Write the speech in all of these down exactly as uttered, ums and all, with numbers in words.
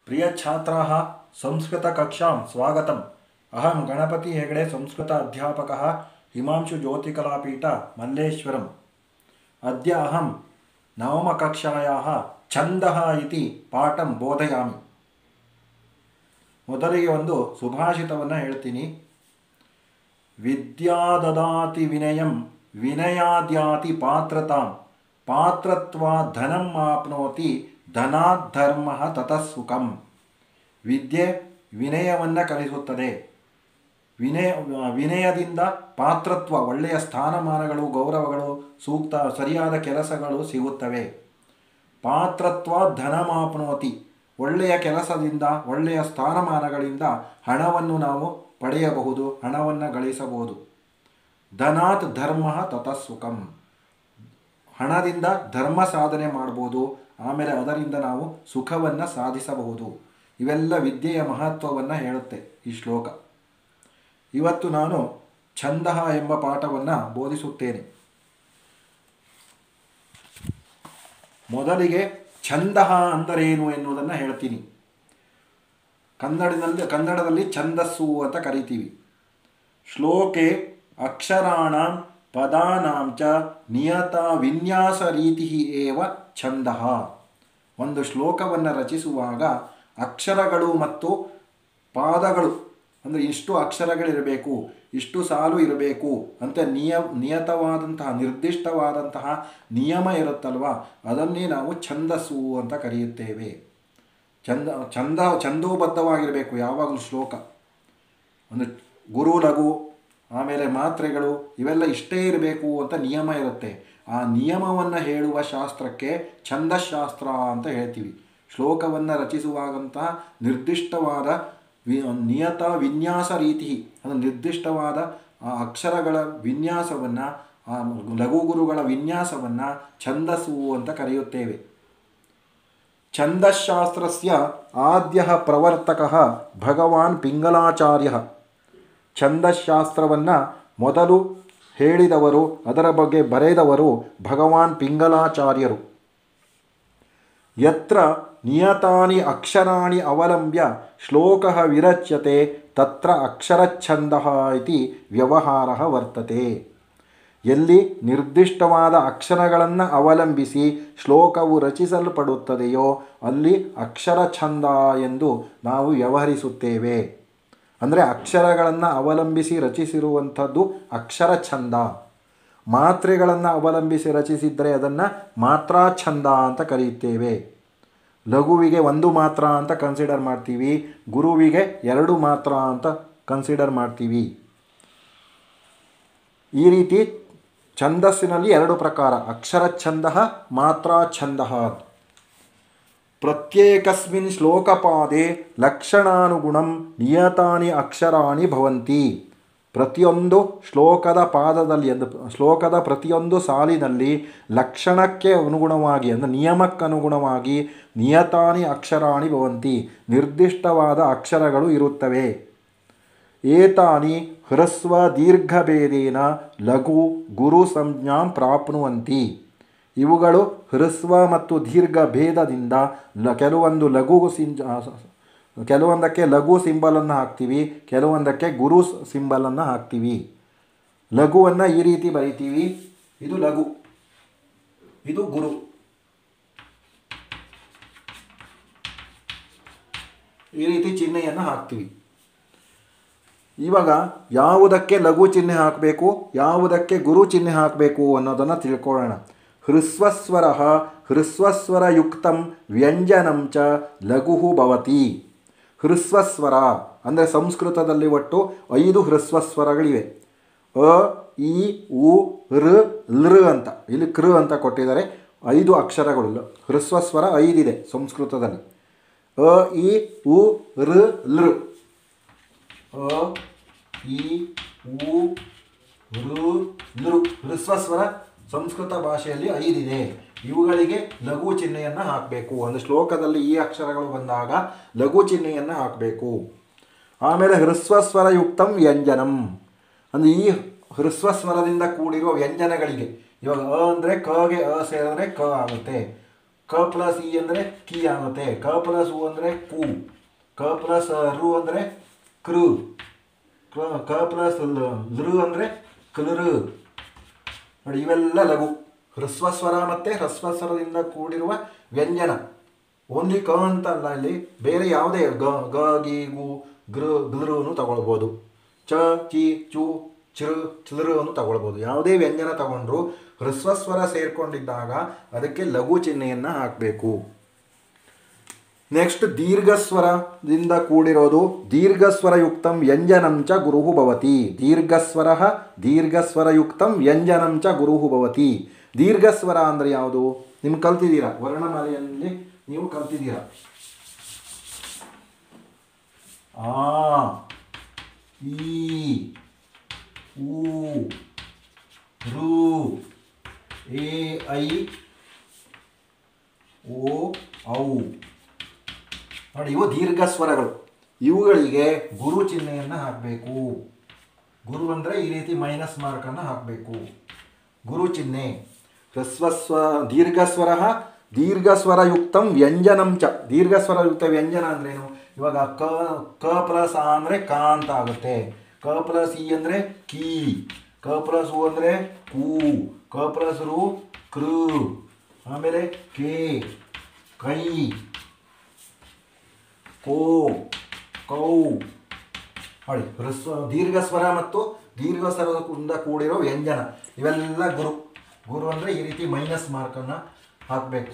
प्रिय छात्राः संस्कृतकक्षां स्वागतम्। अहं गणपति हेगड़े संस्कृत अध्यापकः हिमांशु ज्योतिकलापीठ मल्लेश्वरम्। अद्य अहं नवमकक्षायाः छन्दः इति पाठं बोधयामि। ಮೊದಲಿಗೆ ಒಂದು ಸುಭಾಷಿತವನ್ನು ಹೇಳ್ತೀನಿ. ವಿದ್ಯಾ ದದಾತಿ ವಿನಯಂ ವಿನಯಾದ್ಯಾತಿ ಪಾತ್ರತಾಂ ಪಾತ್ರತ್ವಾತ್ ಧನಂ ಆಪ್ನೋತಿ ಧನಾತ್ ಧರ್ಮಃ ತತಃ ಸುಖಂ. ವಿದ್ಯೆ ವಿನಯವನ್ನು ಕಲಿಸುತ್ತದೆ. ವಿನಯ ವಿನಯದಿಂದ ಪಾತ್ರತ್ವ, ಒಳ್ಳೆಯ ಸ್ಥಾನಮಾನಗಳು, ಗೌರವಗಳು, ಸೂಕ್ತ ಸರಿಯಾದ ಕೆಲಸಗಳು ಸಿಗುತ್ತವೆ. ಪಾತ್ರತ್ವಾತ್ ಧನಮಾಪ್ನೋತಿ, ಒಳ್ಳೆಯ ಕೆಲಸದಿಂದ, ಒಳ್ಳೆಯ ಸ್ಥಾನಮಾನಗಳಿಂದ ಹಣವನ್ನು ನಾವು ಪಡೆಯಬಹುದು, ಹಣವನ್ನು ಗಳಿಸಬಹುದು. ಧನಾತ್ ಧರ್ಮ ತತಃ ಸುಖಂ, ಹಣದಿಂದ ಧರ್ಮ ಸಾಧನೆ ಮಾಡ್ಬೋದು, ಆಮೇಲೆ ಅದರಿಂದ ನಾವು ಸುಖವನ್ನು ಸಾಧಿಸಬಹುದು. ಇವೆಲ್ಲ ವಿದ್ಯೆಯ ಮಹತ್ವವನ್ನು ಹೇಳುತ್ತೆ ಈ ಶ್ಲೋಕ. ಇವತ್ತು ನಾನು ಛಂದಃ ಎಂಬ ಪಾಠವನ್ನು ಬೋಧಿಸುತ್ತೇನೆ. ಮೊದಲಿಗೆ ಛಂದಃ ಅಂದರೇನು ಎನ್ನುವುದನ್ನು ಹೇಳ್ತೀನಿ. ಕನ್ನಡದಲ್ಲಿ ಕನ್ನಡದಲ್ಲಿ ಛಂದಸ್ಸು ಅಂತ ಕರಿತೀವಿ. ಶ್ಲೋಕೆ ಅಕ್ಷರಾಣಾಂ ಪದಾನಾಂ ಚ ನಿಯತ ವಿನ್ಯಾಸ ರೀತಿ ಏವ ಛಂದಃ. ಒಂದು ಶ್ಲೋಕವನ್ನು ರಚಿಸುವಾಗ ಅಕ್ಷರಗಳು ಮತ್ತು ಪಾದಗಳು, ಅಂದರೆ ಇಷ್ಟು ಅಕ್ಷರಗಳಿರಬೇಕು, ಇಷ್ಟು ಸಾಲು ಇರಬೇಕು ಅಂತ ನಿಯ ನಿಯತವಾದಂತಹ ನಿರ್ದಿಷ್ಟವಾದಂತಹ ನಿಯಮ ಇರುತ್ತಲ್ವ, ಅದನ್ನೇ ನಾವು ಛಂದಸ್ಸು ಅಂತ ಕರೆಯುತ್ತೇವೆ. ಛಂದ ಛಂದ ಛಂದೋಬದ್ಧವಾಗಿರಬೇಕು ಯಾವಾಗಲೂ ಶ್ಲೋಕ. ಒಂದು ಗುರು ಲಘು, ಆಮೇಲೆ ಮಾತ್ರೆಗಳು, ಇವೆಲ್ಲ ಇಷ್ಟೇ ಇರಬೇಕು ಅಂತ ನಿಯಮ ಇರುತ್ತೆ. ಆ ನಿಯಮವನ್ನು ಹೇಳುವ ಶಾಸ್ತ್ರಕ್ಕೆ ಛಂದಶಾಸ್ತ್ರ ಅಂತ ಹೇಳ್ತೀವಿ. ಶ್ಲೋಕವನ್ನು ರಚಿಸುವಾಗಂತಹ ನಿರ್ದಿಷ್ಟವಾದ ವಿ ನಿಯತ ವಿನ್ಯಾಸ ರೀತಿ, ಅದು ನಿರ್ದಿಷ್ಟವಾದ ಆ ಅಕ್ಷರಗಳ ವಿನ್ಯಾಸವನ್ನು, ಆ ಲಘುಗುರುಗಳ ವಿನ್ಯಾಸವನ್ನು ಛಂದಸ್ಸು ಅಂತ ಕರೆಯುತ್ತೇವೆ. ಛಂದಶಾಸ್ತ್ರಸ್ಯ ಆದ್ಯಃ ಪ್ರವರ್ತಕಃ ಭಗವಾನ್ ಪಿಂಗಲಾಚಾರ್ಯಃ. ಛಂದಶಾಸ್ತ್ರವನ್ನು ಮೊದಲು ಹೇಳಿದವರು, ಅದರ ಬಗ್ಗೆ ಬರೆದವರು ಭಗವಾನ್ ಪಿಂಗಲಾಚಾರ್ಯರು. ಯತ್ರ ನಿಯತಾನಿ ಅಕ್ಷರಾಣಿ ಅವಲಂಬ್ಯ ಶ್ಲೋಕಃ ವಿರಚ್ಯತೆ ತತ್ರ ಅಕ್ಷರಚ್ಛಂದಃ ಇತಿ ವ್ಯವಹಾರಃ ವರ್ತತೆ. ಎಲ್ಲಿ ನಿರ್ದಿಷ್ಟವಾದ ಅಕ್ಷರಗಳನ್ನು ಅವಲಂಬಿಸಿ ಶ್ಲೋಕವು ರಚಿಸಲ್ಪಡುತ್ತದೆಯೋ ಅಲ್ಲಿ ಅಕ್ಷರ ಛಂದ ಎಂದು ನಾವು ವ್ಯವಹರಿಸುತ್ತೇವೆ. ಅಂದರೆ ಅಕ್ಷರಗಳನ್ನು ಅವಲಂಬಿಸಿ ರಚಿಸಿರುವಂಥದ್ದು ಅಕ್ಷರ ಛಂದ. ಮಾತ್ರೆಗಳನ್ನು ಅವಲಂಬಿಸಿ ರಚಿಸಿದರೆ ಅದನ್ನು ಮಾತ್ರಾ ಛಂದ ಅಂತ ಕರೆಯುತ್ತೇವೆ. ಲಘುವಿಗೆ ಒಂದು ಮಾತ್ರ ಅಂತ ಕನ್ಸಿಡರ್ ಮಾಡ್ತೀವಿ, ಗುರುವಿಗೆ ಎರಡು ಮಾತ್ರ ಅಂತ ಕನ್ಸಿಡರ್ ಮಾಡ್ತೀವಿ. ಈ ರೀತಿ ಛಂದಸ್ಸಿನಲ್ಲಿ ಎರಡು ಪ್ರಕಾರ, ಅಕ್ಷರ ಛಂದ, ಮಾತ್ರಾ ಛಂದ. ಪ್ರತ್ಯೇಕಸ್ಮಿನ್ ಶ್ಲೋಕಪಾದೆ ಲಕ್ಷಣಾನುಗುಣಂ ನಿಯತಾನಿ ಅಕ್ಷರಾಣಿ ಭವಂತಿ. ಪ್ರತಿಯೊಂದು ಶ್ಲೋಕದ ಪಾದದಲ್ಲಿ, ಎಂದು ಶ್ಲೋಕದ ಪ್ರತಿಯೊಂದು ಸಾಲಿನಲ್ಲಿ ಲಕ್ಷಣಕ್ಕೆ ಅನುಗುಣವಾಗಿ, ಅಂದರೆ ನಿಯಮಕ್ಕನುಗುಣವಾಗಿ ನಿಯತಾನಿ ಅಕ್ಷರಾಣಿ ಭವಂತಿ, ನಿರ್ದಿಷ್ಟವಾದ ಅಕ್ಷರಗಳು ಇರುತ್ತವೆ. ಏತಾನಿ ಹ್ರಸ್ವ ದೀರ್ಘಭೇದೇನ ಲಘು ಗುರು ಸಂಜ್ಞಾಂ ಪ್ರಾಪ್ನುವಂತಿ. ಇವುಗಳು ಹ್ರಸ್ವ ಮತ್ತು ದೀರ್ಘ ಭೇದದಿಂದ ಲ ಕೆಲವೊಂದು ಲಘು ಸಿಂ ಕೆಲವೊಂದಕ್ಕೆ ಲಘು ಸಿಂಬಲನ್ನು ಹಾಕ್ತೀವಿ, ಕೆಲವೊಂದಕ್ಕೆ ಗುರು ಸಿಂಬಲನ್ನು ಹಾಕ್ತೀವಿ. ಲಘುವನ್ನು ಈ ರೀತಿ ಬರಿತೀವಿ, ಇದು ಲಘು, ಇದು ಗುರು. ಈ ರೀತಿ ಚಿಹ್ನೆಯನ್ನು ಹಾಕ್ತೀವಿ. ಇವಾಗ ಯಾವುದಕ್ಕೆ ಲಘು ಚಿಹ್ನೆ ಹಾಕಬೇಕು, ಯಾವುದಕ್ಕೆ ಗುರು ಚಿಹ್ನೆ ಹಾಕಬೇಕು ಅನ್ನೋದನ್ನು ತಿಳ್ಕೊಳ್ಳೋಣ. ಹ್ರಸ್ವಸ್ವರ ಹ್ರಸ್ವಸ್ವರಯುಕ್ತಂ ವ್ಯಂಜನಂ ಚ ಲಘು ಭವತಿ. ಹ್ರಸ್ವಸ್ವರ ಅಂದರೆ ಸಂಸ್ಕೃತದಲ್ಲಿ ಒಟ್ಟು ಐದು ಹ್ರಸ್ವಸ್ವರಗಳಿವೆ. ಅ, ಇ, ಉ, ಋ, ಲೃ ಅಂತ. ಇಲ್ಲಿ ಕೃ ಅಂತ ಕೊಟ್ಟಿದ್ದಾರೆ. ಐದು ಅಕ್ಷರಗಳು, ಹ್ರಸ್ವಸ್ವರ ಐದಿದೆ ಸಂಸ್ಕೃತದಲ್ಲಿ. ಅ, ಇ, ಉ, ಋ, ಲೃ. ಅ, ಇ, ಉ, ಋ, ಲೃ ಹ್ರಸ್ವಸ್ವರ ಸಂಸ್ಕೃತ ಭಾಷೆಯಲ್ಲಿ ಐದಿದೆ. ಇವುಗಳಿಗೆ ಲಘು ಚಿಹ್ನೆಯನ್ನು ಹಾಕಬೇಕು. ಒಂದು ಶ್ಲೋಕದಲ್ಲಿ ಈ ಅಕ್ಷರಗಳು ಬಂದಾಗ ಲಘು ಚಿಹ್ನೆಯನ್ನು ಹಾಕಬೇಕು. ಆಮೇಲೆ ಹ್ರಸ್ವಸ್ವರಯುಕ್ತಂ ವ್ಯಂಜನಂ, ಅಂದರೆ ಈ ಹ್ರಸ್ವಸ್ವರದಿಂದ ಕೂಡಿರುವ ವ್ಯಂಜನಗಳಿಗೆ, ಇವಾಗ ಅ ಅಂದರೆ ಕಗೆ ಅ ಸೇರಿದ್ರೆ ಕ ಆಗುತ್ತೆ, ಕ ಪ್ಲಸ್ ಇ ಅಂದರೆ ಕಿ ಆಗುತ್ತೆ. ಕ ಪ್ಲಸ್ ಉ ಅಂದರೆ ಕು. ಕ ಪ್ಲಸ್ ರು ಅಂದರೆ ಕೃ. ಕ ಪ್ಲಸ್ ಲೃ ಅಂದರೆ ಕ್ಲೃ. ನೋಡಿ ಇವೆಲ್ಲ ಲಘು. ಹ್ರಸ್ವಸ್ವರ ಮತ್ತು ಹ್ರಸ್ವಸ್ವರದಿಂದ ಕೂಡಿರುವ ವ್ಯಂಜನ. ಓನ್ಲಿ ಕ ಅಂತ ಅಲ್ಲ, ಇಲ್ಲಿ ಬೇರೆ ಯಾವುದೇ ಗ ಗ ಗಿ ಗು ಗೃ ಗೃನು ತಗೊಳ್ಬೋದು. ಚ ಚಿ ಚು ಚೃ ಚೃನು ತಗೊಳ್ಬೋದು. ಯಾವುದೇ ವ್ಯಂಜನ ತಗೊಂಡ್ರು ಹ್ರಸ್ವಸ್ವರ ಸೇರ್ಕೊಂಡಿದ್ದಾಗ ಅದಕ್ಕೆ ಲಘು ಚಿಹ್ನೆಯನ್ನು ಹಾಕಬೇಕು. ನೆಕ್ಸ್ಟ್ ದೀರ್ಘಸ್ವರದಿಂದ ಕೂಡಿರೋದು. ದೀರ್ಘಸ್ವರಯುಕ್ತಂ ವ್ಯಂಜನಂಚ ಗುರುಹು ಭವತಿ. ದೀರ್ಘಸ್ವರ ದೀರ್ಘಸ್ವರಯುಕ್ತಂ ವ್ಯಂಜನಂಚ ಗುರುಹು ಭವತಿ. ದೀರ್ಘಸ್ವರ ಅಂದರೆ ಯಾವುದು? ನಿಮ್ಗೆ ಕಲ್ತಿದ್ದೀರಾ, ವರ್ಣಮಾಲೆಯಲ್ಲಿ ನೀವು ಕಲ್ತಿದ್ದೀರಾ. ಆ ಈ ಊ ರು ಎ ಐ ಓ ಔ. ನೋಡಿ ಇವು ದೀರ್ಘ ಸ್ವರಗಳು. ಇವುಗಳಿಗೆ ಗುರು ಚಿಹ್ನೆಯನ್ನು ಹಾಕಬೇಕು. ಗುರು ಅಂದರೆ ಈ ರೀತಿ ಮೈನಸ್ ಮಾರ್ಕನ್ನು ಹಾಕಬೇಕು. ಗುರು ಚಿಹ್ನೆ. ಹ್ರಸ್ವಸ್ವ ದೀರ್ಘಸ್ವರ ದೀರ್ಘಸ್ವರಯುಕ್ತಂ ವ್ಯಂಜನಂಚ. ದೀರ್ಘಸ್ವರಯುಕ್ತ ವ್ಯಂಜನ ಅಂದ್ರೇನು? ಇವಾಗ ಕ ಕ ಪ್ಲಸ್ ಆ ಅಂದರೆ ಕ ಅಂತ ಆಗುತ್ತೆ. ಕ ಪ್ಲಸ್ ಇ ಅಂದರೆ ಕಿ. ಕ ಪ್ಲಸ್ ಉ ಅಂದರೆ ಕು. ಕ ಪ್ಲಸ್ ರು ಕೃ. ಆಮೇಲೆ ಕೆ ಕೈ ಕೋ ಕೌ. ನೋಡಿ ಹ್ರಸ್ವ ದೀರ್ಘ ಸ್ವರ ಮತ್ತು ದೀರ್ಘ ಸ್ವರದಿಂದ ಕೂಡಿರೋ ವ್ಯಂಜನ ಇವೆಲ್ಲ ಗುರು. ಗುರು ಅಂದರೆ ಈ ರೀತಿ ಮೈನಸ್ ಮಾರ್ಕನ್ನು ಹಾಕಬೇಕು.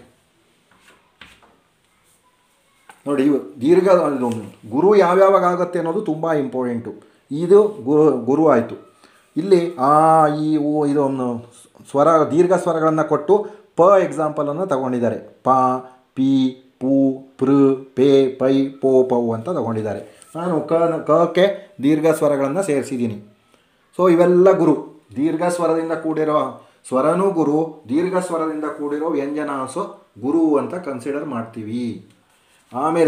ನೋಡಿ ಇವು ದೀರ್ಘ ಗುರು ಯಾವ್ಯಾವಾಗ ಆಗುತ್ತೆ ಅನ್ನೋದು ತುಂಬ ಇಂಪಾರ್ಟೆಂಟು. ಇದು ಗುರು ಗುರು ಆಯಿತು. ಇಲ್ಲಿ ಆ ಈ ಉ ಇದೊಂದು ಸ್ವರ ದೀರ್ಘ ಸ್ವರಗಳನ್ನು ಕೊಟ್ಟು ಪ ಎಕ್ಸಾಂಪಲನ್ನು ತಗೊಂಡಿದ್ದಾರೆ. ಪ ಪಿ ಪು ಪೃ ಪೇ ಪೈ ಪೋ ಪೌ ಅಂತ ತಗೊಂಡಿದ್ದಾರೆ. ನಾನು ಕ ಕಕ್ಕೆ ದೀರ್ಘ ಸ್ವರಗಳನ್ನು ಸೇರಿಸಿದ್ದೀನಿ. ಸೊ ಇವೆಲ್ಲ ಗುರು. ದೀರ್ಘ ಸ್ವರದಿಂದ ಕೂಡಿರೋ ಸ್ವರನೂ ಗುರು, ದೀರ್ಘ ಸ್ವರದಿಂದ ಕೂಡಿರೋ ವ್ಯಂಜನ ಸೊ ಗುರು ಅಂತ ಕನ್ಸಿಡರ್ ಮಾಡ್ತೀವಿ. ಆಮೇಲೆ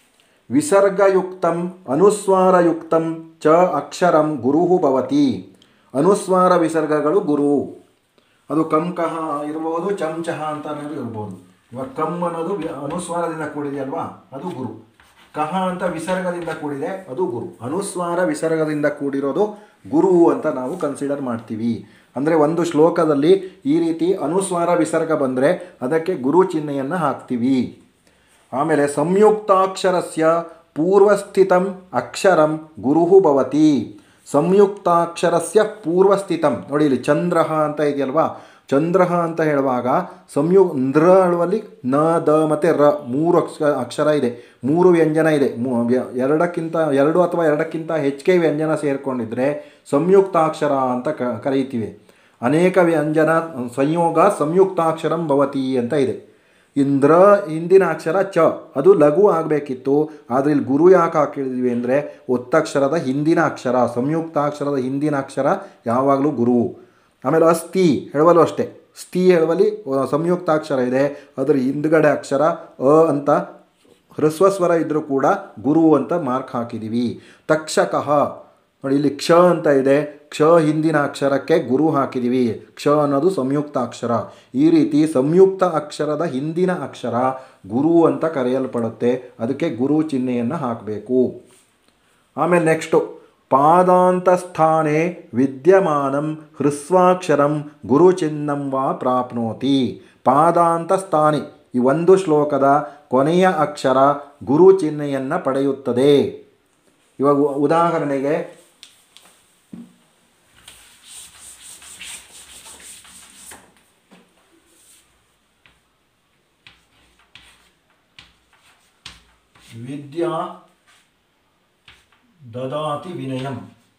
ವಿಸರ್ಗಯುಕ್ತಂ ಅನುಸ್ವಾರಯುಕ್ತಂ ಚ ಅಕ್ಷರಂ ಗುರುಹು ಭವತಿ. ಅನುಸ್ವಾರ ವಿಸರ್ಗಗಳು ಗುರು. ಅದು ಕಂ ಕಹ ಇರ್ಬೋದು, ಚಂ ಚಹ ಅಂತ ಅನ್ನೋದು ಇರ್ಬೋದು. ಇವಾಗ ಕಮ್ ಅನ್ನೋದು ಅನುಸ್ವಾರದಿಂದ ಕೂಡಿದೆ ಅಲ್ವಾ, ಅದು ಗುರು. ಕಹ ಅಂತ ವಿಸರ್ಗದಿಂದ ಕೂಡಿದೆ, ಅದು ಗುರು. ಅನುಸ್ವಾರ ವಿಸರ್ಗದಿಂದ ಕೂಡಿರೋದು ಗುರು ಅಂತ ನಾವು ಕನ್ಸಿಡರ್ ಮಾಡ್ತೀವಿ. ಅಂದರೆ ಒಂದು ಶ್ಲೋಕದಲ್ಲಿ ಈ ರೀತಿ ಅನುಸ್ವಾರ ವಿಸರ್ಗ ಬಂದರೆ ಅದಕ್ಕೆ ಗುರು ಚಿಹ್ನೆಯನ್ನು ಹಾಕ್ತೀವಿ. ಆಮೇಲೆ ಸಂಯುಕ್ತಾಕ್ಷರಸ್ಯ ಪೂರ್ವಸ್ಥಿತಂ ಅಕ್ಷರಂ ಗುರುಹು ಭವತಿ. ಸಂಯುಕ್ತಾಕ್ಷರಸ್ಯ ಪೂರ್ವಸ್ಥಿತಂ. ನೋಡಿ ಇಲ್ಲಿ ಚಂದ್ರಹ ಅಂತ ಇದೆಯಲ್ವಾ, ಚಂದ್ರಹ ಅಂತ ಹೇಳುವಾಗ ಸಂಯು ನೃ ಅಳುವಲ್ಲಿ ನ ದ ಮತ್ತು ರ ಮೂರು ಅಕ್ಷ ಅಕ್ಷರ ಇದೆ, ಮೂರು ವ್ಯಂಜನ ಇದೆ. ಎರಡಕ್ಕಿಂತ ಎರಡು ಅಥವಾ ಎರಡಕ್ಕಿಂತ ಹೆಚ್ಚಿಗೆ ವ್ಯಂಜನ ಸೇರಿಕೊಂಡಿದ್ರೆ ಸಂಯುಕ್ತಾಕ್ಷರ ಅಂತ ಕ ಕರೀತೀವಿ. ಅನೇಕ ವ್ಯಂಜನ ಸಂಯೋಗ ಸಂಯುಕ್ತಾಕ್ಷರಂ ಭವತಿ ಅಂತ ಇದೆ. ಇಂದ್ರ ಹಿಂದಿನ ಅಕ್ಷರ ಚ, ಅದು ಲಘು ಆಗಬೇಕಿತ್ತು. ಆದರೆ ಇಲ್ಲಿ ಗುರು ಯಾಕೆ ಹಾಕಿದ್ವಿ ಅಂದರೆ ಒತ್ತಕ್ಷರದ ಹಿಂದಿನ ಅಕ್ಷರ, ಸಂಯುಕ್ತಾಕ್ಷರದ ಹಿಂದಿನ ಅಕ್ಷರ ಯಾವಾಗಲೂ ಗುರು. ಆಮೇಲೆ ಅಸ್ಥಿ ಹೇಳುವಲ್ಲೂ ಅಷ್ಟೇ, ಸ್ಥಿ ಹೇಳುವಲ್ಲಿ ಸಂಯುಕ್ತಾಕ್ಷರ ಇದೆ, ಅದರ ಹಿಂದ್ಗಡೆ ಅಕ್ಷರ ಅ ಅಂತ ಹ್ರಸ್ವಸ್ವರ ಇದ್ದರೂ ಕೂಡ ಗುರು ಅಂತ ಮಾರ್ಕ್ ಹಾಕಿದ್ದೀವಿ. ತಕ್ಷಕಃ ನೋಡಿ ಇಲ್ಲಿ ಕ್ಷ ಅಂತ ಇದೆ, ಕ್ಷ ಹಿಂದಿನ ಅಕ್ಷರಕ್ಕೆ ಗುರು ಹಾಕಿದ್ದೀವಿ. ಕ್ಷ ಅನ್ನೋದು ಸಂಯುಕ್ತಾಕ್ಷರ. ಈ ರೀತಿ ಸಂಯುಕ್ತ ಅಕ್ಷರದ ಹಿಂದಿನ ಅಕ್ಷರ ಗುರು ಅಂತ ಕರೆಯಲ್ಪಡುತ್ತೆ. ಅದಕ್ಕೆ ಗುರು ಚಿಹ್ನೆಯನ್ನು ಹಾಕಬೇಕು. ಆಮೇಲೆ ನೆಕ್ಸ್ಟು ಪಾದಾಂತಸ್ಥಾನೆ ವಿದ್ಯಮಾನಂ ಹ್ರಸ್ವಾಕ್ಷರಂ ಗುರುಚಿಹ್ನಂ ವಾ ಪ್ರಾಪ್ನೋತಿ. ಪಾದಾಂತಸ್ಥಾನೆ ಈ ಒಂದು ಶ್ಲೋಕದ ಕೊನೆಯ ಅಕ್ಷರ ಗುರು ಚಿಹ್ನೆಯನ್ನು ಪಡೆಯುತ್ತದೆ. ಇವಾಗ ಉದಾಹರಣೆಗೆ ವಿದ್ಯಾ ದದಾತಿ ವಿನಯಂ.